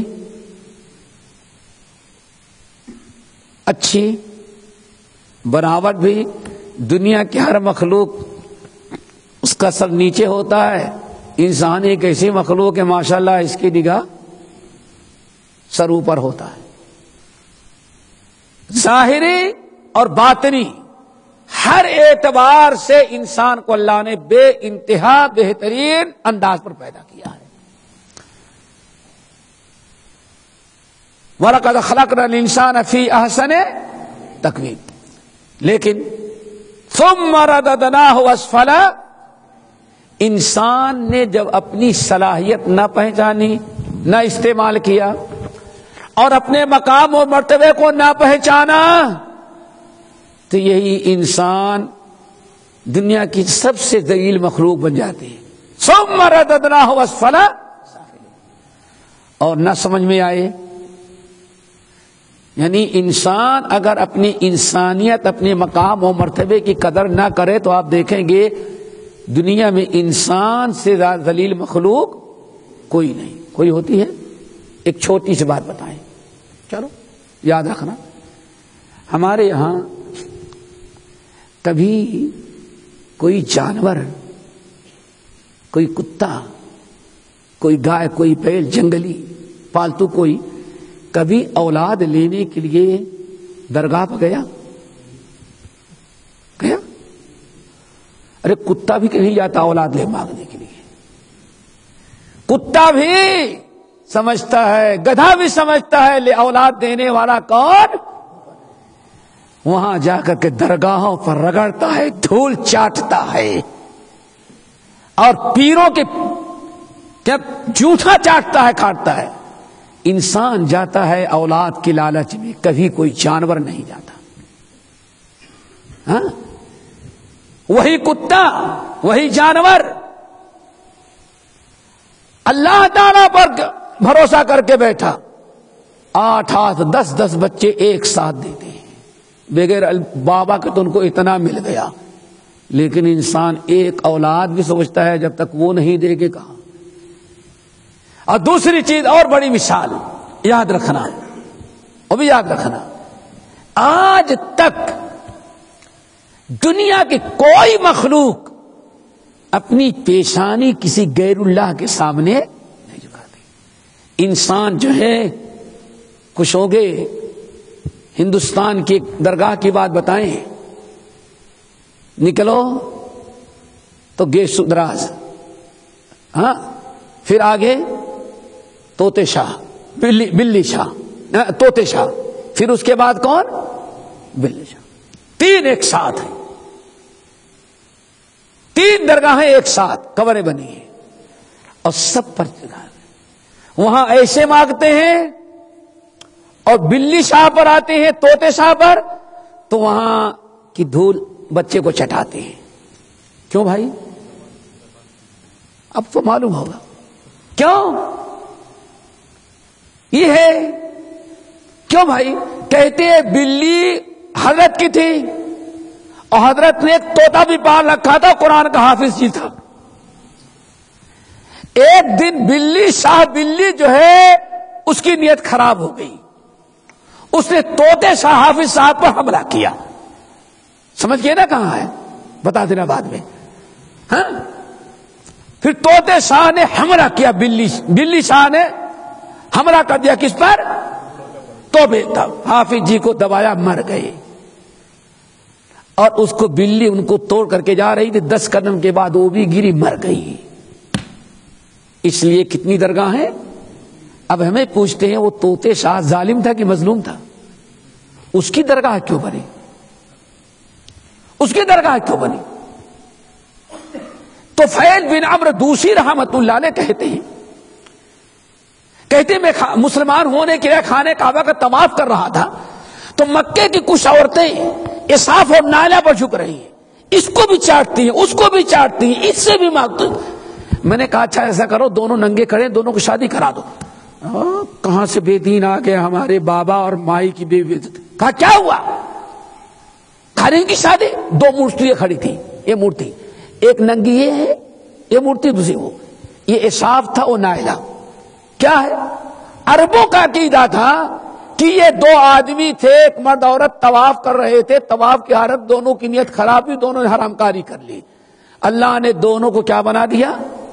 اچھی، بناوٹ بھی. دنیا کی ہر مخلوق اس کا سر نیچے ہوتا ہے، انسان ایک ایسی مخلوق ہے ماشاءاللہ اس کی نگاہ سر اوپر ہوتا ہے. ظاہری اور باطنی ہر اعتبار سے انسان کو اللہ نے بے انتہا بہترین انداز پر پیدا کیا ہے. وَلَقَدْ خَلَقْنَا الْإِنسَانَ فِي أَحْسَنِ تَقْوِيمٍ. لیکن ثُمَّ رَدَدْنَاهُ أَسْفَلَ، انسان نے جب اپنی صلاحیت نہ پہچانی، نہ استعمال کیا اور اپنے مقام اور مرتبے کو نہ پہچانا، تو یہی انسان دنیا کی سب سے ذلیل مخلوق بن جاتے ہیں. ثُمَّ رَدَدْنَاهُ أَسْفَلَ، اور نہ سمجھ میں آئے. یعنی انسان اگر اپنی انسانیت اپنے مقام و مرتبے کی قدر نہ کرے تو آپ دیکھیں گے دنیا میں انسان سے زیادہ ذلیل مخلوق کوئی نہیں. کوئی ہوتی ہے؟ ایک چھوٹی سی بات بتائیں، چلو یاد رکھنا. ہمارے یہاں کبھی کوئی جانور، کوئی کتا، کوئی گائے، کوئی بیل جنگلی پالتو، کوئی کبھی اولاد لینے کے لیے درگاہ پہ گیا؟ ارے کتا بھی کہیں جاتا اولاد لے مانگنے کے لیے. کتا بھی سمجھتا ہے، گدھا بھی سمجھتا ہے لے اولاد دینے والا کون. وہاں جا کر کے درگاہوں پر رگڑتا ہے، دھول چاٹتا ہے اور پیروں کے کیا جھوٹا چاٹتا ہے، کھاٹتا ہے. انسان جاتا ہے اولاد کی لالچ میں، کبھی کوئی جانور نہیں جاتا. ہاں، وہی کتا، وہی جانور اللہ تعالی پر بھروسہ کر کے بیٹھا، 8 10 بچے ایک ساتھ دیتے ہیں. بغیر بابا کے تو ان کو اتنا مل گیا، لیکن انسان ایک اولاد بھی سوچتا ہے جب تک وہ نہیں دے گے کہاں۔ اور دوسری چیز اور بڑی مثال یاد رکھنا، وہ بھی یاد رکھنا، آج تک دنیا کی کوئی مخلوق اپنی پیشانی کسی غیر اللہ کے سامنے نہیں جھکاتی۔ انسان جو ہے، کچھ ہو گئے ہندوستان کی درگاہ کی بات بتائیں، نکلو تو گے سدراز، ہاں، پھر آگے طوطے شاہ، بلی شاہ، طوطے شاہ، پھر اس کے بعد کون؟ بلی شاہ۔ تین ایک ساتھ ہیں، تین درگاہیں ایک ساتھ قبریں بنی ہیں، اور سب پر وہاں ایسے مانگتے ہیں، اور بلی شاہ پر آتے ہیں، طوطے شاہ پر، تو وہاں کی دھول بچے کو چٹاتے ہیں۔ کیوں بھائی؟ اب تو معلوم ہوگا کیوں یہ ہے۔ کیوں بھائی؟ کہتے ہیں بلی حضرت کی تھی، اور حضرت نے ایک طوطا بھی پال رکھا تھا، قرآن کا حافظ جی تھا۔ ایک دن بلی شاہ بلی جو ہے اس کی نیت خراب ہو گئی، اس نے طوطے شاہ حافظ صاحب پر حملہ کیا۔ سمجھ گئے نا کہاں ہے؟ بتا دینا بعد میں، ہاں۔ پھر طوطے شاہ نے حملہ کیا، بلی شاہ نے حملہ کر دیا کس پر؟ تو حافظ جی کو دبایا، مر گئے۔ اور اس کو بلی ان کو توڑ کر کے جا رہی تھی، 10 قدم کے بعد وہ بھی گری، مر گئی۔ اس لیے کتنی درگاہ ہیں؟ اب ہمیں پوچھتے ہیں وہ طوطے شاہ ظالم تھا کہ مظلوم تھا؟ اس کی درگاہ کیوں بنی؟ اس کی درگاہ کیوں بنی؟ تو فیل بن عمرو دوسی رحمت اللہ علیہ کہتے ہیں میں مسلمان ہونے کے لیے خانے کعبہ کا طواف کر رہا تھا، تو مکے کی کچھ عورتیں اساف اور نائلہ پر جھک رہی ہیں، اس کو بھی چاٹتی ہیں، اس کو بھی چاٹتی ہیں، اس سے بھی مانگتی ہیں۔ میں نے کہا اچھا ایسا کرو، دونوں ننگے کھڑے، دونوں کو شادی کرا دو۔ کہاں سے بے دین آ گیا، ہمارے بابا اور مائی کی بے عزت۔ کہا کیا ہوا؟ کھانے کی شادی، 2 مورتیاں کھڑی تھی، یہ مورتی ایک ننگی یہ ہے، یہ مورتی دوسری وہ، یہ اساف تھا، وہ نائلہ۔ کیا ہے؟ عربوں کا عقیدہ تھا کہ یہ 2 آدمی تھے، ایک مرد عورت طواف کر رہے تھے، طواف کی حالت دونوں کی نیت خراب ہوئی، دونوں نے حرام کاری کر لی۔ اللہ نے دونوں کو کیا بنا دیا؟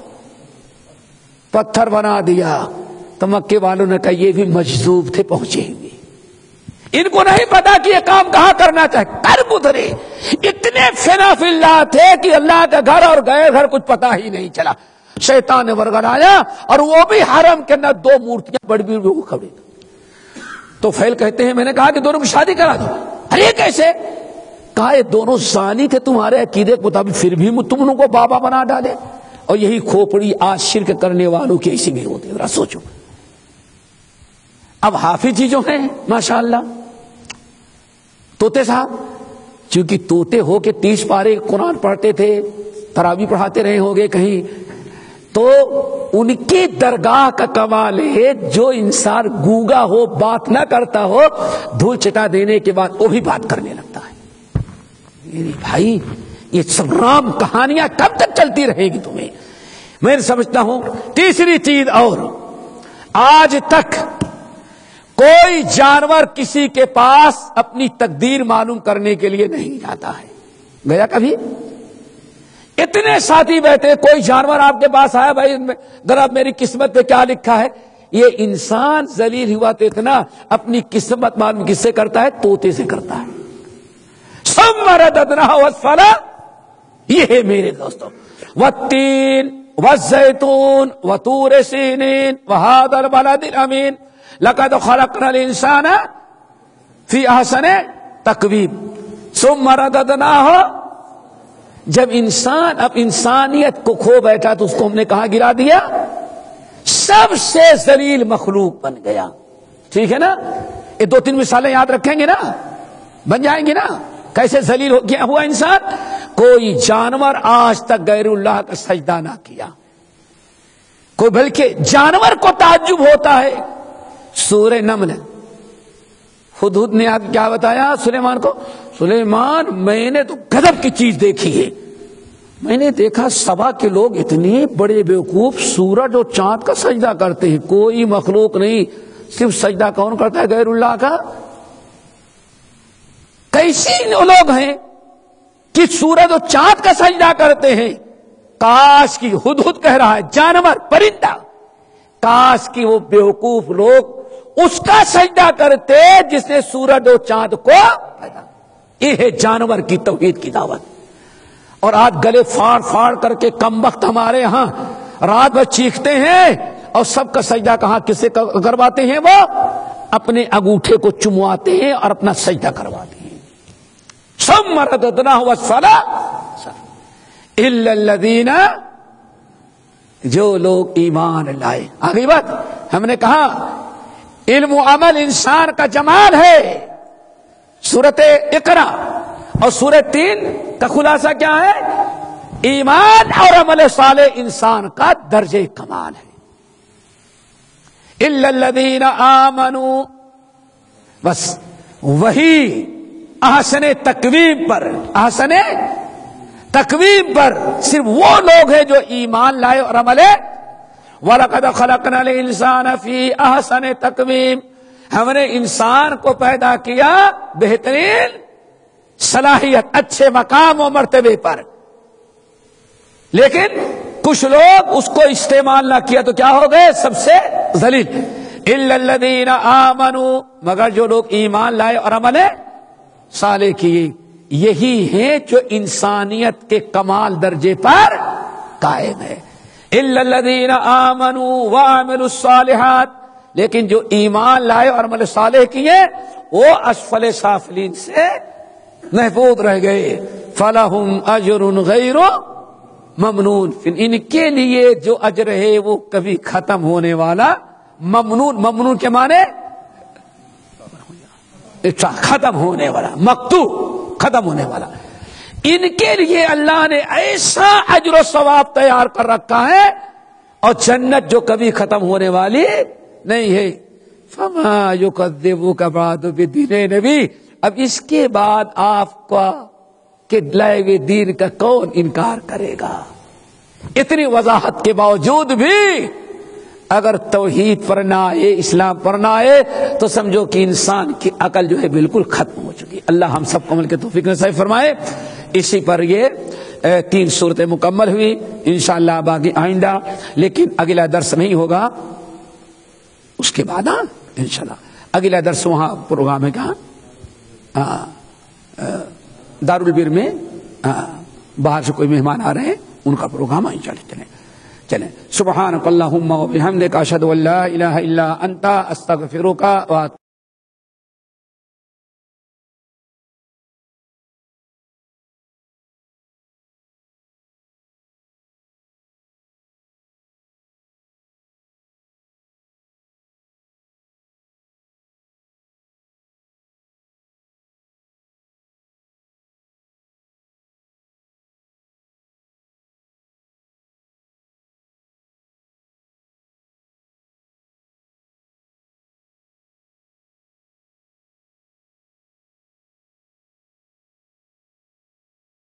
پتھر بنا دیا۔ تو مکے والوں نے کہا یہ بھی مجذوب تھے، پہنچے ہوئے، ان کو نہیں پتا کہ یہ کام کہاں کرنا چاہے، کر گزرے۔ اتنے فنا فی اللہ تھے کہ اللہ کا گھر اور غیر گھر کچھ پتا ہی نہیں چلا۔ شیطان نے ورگل آیا، اور وہ بھی حرم کے اندر 2 مورتیاں بڑی بڑی وہ کھڑی۔ تو فیل کہتے ہیں میں نے کہا کہ دونوں کی شادی کرا دو۔ ارے کیسے؟ کہا یہ دونوں زانی تھے، تمہارے عقیدے کے مطابق، پھر بھی تم ان کو بابا بنا ڈالے۔ اور یہی کھوپڑی آج شرک کرنے والوں کی ایسی بھی ہوتی ہے، ذرا سوچو۔ اب حافظ جی جو ہیں ماشاءاللہ، طوطے صاحب، چونکہ طوطے ہو کے 30 پارے قرآن پڑھتے تھے، تراویح پڑھاتے رہے ہوں گے کہیں، تو ان کی درگاہ کا کمال ہے جو انسان گونگا ہو، بات نہ کرتا ہو، دھول چٹا دینے کے بعد وہ بھی بات کرنے لگتا ہے۔ میرے بھائی یہ سب رام کہانیاں کب تک چلتی رہے گی تمہیں؟ میں سمجھتا ہوں تیسری چیز اور، آج تک کوئی جانور کسی کے پاس اپنی تقدیر معلوم کرنے کے لیے نہیں جاتا ہے۔ گیا کبھی؟ اتنے ساتھی بیٹھے، کوئی جانور آپ کے پاس آیا، بھائی ذرا میری قسمت پہ کیا لکھا ہے؟ یہ انسان ذلیل ہوا تو اتنا اپنی قسمت معلوم کس سے کرتا ہے؟ طوطے سے کرتا ہے۔ ثم رددناہ اسفلا، یہ ہے میرے دوستوں، والتین والزیتون وطور سینین وہذا البلد الامین لقد خلقنا الانسان فی احسن تقویم ثم رددناہ۔ جب انسان اب انسانیت کو کھو بیٹھا تو اس کو ہم نے کہاں گرا دیا؟ سب سے ذلیل مخلوق بن گیا۔ ٹھیک ہے نا؟ یہ 2-3 مثالیں یاد رکھیں گے نا، بن جائیں گے نا کیسے ذلیل ہو گیا ہوا انسان۔ کوئی جانور آج تک غیر اللہ کا سجدہ نہ کیا کوئی، بلکہ جانور کو تعجب ہوتا ہے۔ سورہ نمل ہدہد نے آپ کیا بتایا سلیمان کو؟ سلیمان میں نے تو غضب کی چیز دیکھی ہے، میں نے دیکھا سبا کے لوگ اتنے بڑے بیوقوف سورج اور چاند کا سجدہ کرتے ہیں، کوئی مخلوق نہیں، صرف سجدہ کون کرتا ہے؟ غیر اللہ کا۔ کیسی لوگ ہیں کہ سورج اور چاند کا سجدہ کرتے ہیں؟ کاش کی ہدہد کہہ رہا ہے جانور پرندہ، کاش کی وہ بیوقوف لوگ اس کا سجدہ کرتے جس نے سورج اور چاند کو پیدا۔ یہ ہے جانور کی توحید کی دعوت۔ اور آج گلے پھاڑ پھاڑ کر کے کم وقت ہمارے ہاں رات بھر چیختے ہیں، اور سب کا سجدہ کہاں کسے کرواتے ہیں؟ وہ اپنے انگوٹھے کو چمواتے ہیں اور اپنا سجدہ کرواتے ہیں۔ ثم رددناہ اسفل الا الذین، جو لوگ ایمان لائے۔ آگئی بات ہم نے کہا علم و عمل انسان کا جمال ہے۔ سورۃ اقرا اور سورۃ 3 کا خلاصہ کیا ہے؟ ایمان اور عمل صالح انسان کا درجہ کمال ہے۔ الا الذین آمنوا، بس وہی احسن تقویم پر، احسن تقویم پر صرف وہ لوگ ہیں جو ایمان لائے اور عمل ہے۔ وَلَقَدْ خَلَقْنَا الْإِنسَانَ فِي أَحْسَنِ تَقْوِيمٍ، ہم نے انسان کو پیدا کیا بہترین صلاحیت، اچھے مقام و مرتبے پر، لیکن کچھ لوگ اس کو استعمال نہ کیا تو کیا ہو گئے؟ سب سے ذلیل۔ إِلَّا الَّذِينَ آمَنُوا، مگر جو لوگ ایمان لائے اور عمل صالح کیے، یہی ہیں جو انسانیت کے کمال درجے پر قائم ہے۔ إِلَّا الَّذِينَ آمَنُوا وَعَمِلُوا الصَّالِحَاتِ، لیکن جو ایمان لائے اور عمل صالح کیے وہ اسفل سافلین سے محفوظ رہ گئے۔ فَلَهُمْ أَجْرٌ غَيْرُ ممنون، ان کے لیے جو اجر ہے وہ کبھی ختم ہونے والا، ممنون، ممنون کے معنی ختم ہونے والا، مقطوع، ختم ہونے والا۔ ان کے لیے اللہ نے ایسا اجر و ثواب تیار کر رکھا ہے، اور جنت جو کبھی ختم ہونے والی نہیں ہے۔ فما یکذبک بعد بالدین، نبی اب اس کے بعد آپ کا کہ لائے ہوئے دین کا کون انکار کرے گا؟ اتنی وضاحت کے باوجود بھی اگر توحید پر نہ آئے، اسلام پر نہ آئے، تو سمجھو کہ انسان کی عقل جو ہے بالکل ختم ہو چکی۔ اللہ ہم سب کو عمل کے توفیق نصیب فرمائے۔ اسی پر یہ 3 صورتیں مکمل ہوئی، انشاءاللہ باقی آئندہ، لیکن اگلا درس نہیں ہوگا اس کے بعد، انشاءاللہ اگلا درس وہاں پروگرام ہے کہاں؟ دارالبر میں، باہر سے کوئی مہمان آ رہے ہیں، ان کا پروگرام انشاءاللہ چلیں۔ سبحانک اللہم و بحمدک، اشہد ان لا الہ الا انت، استغفرک۔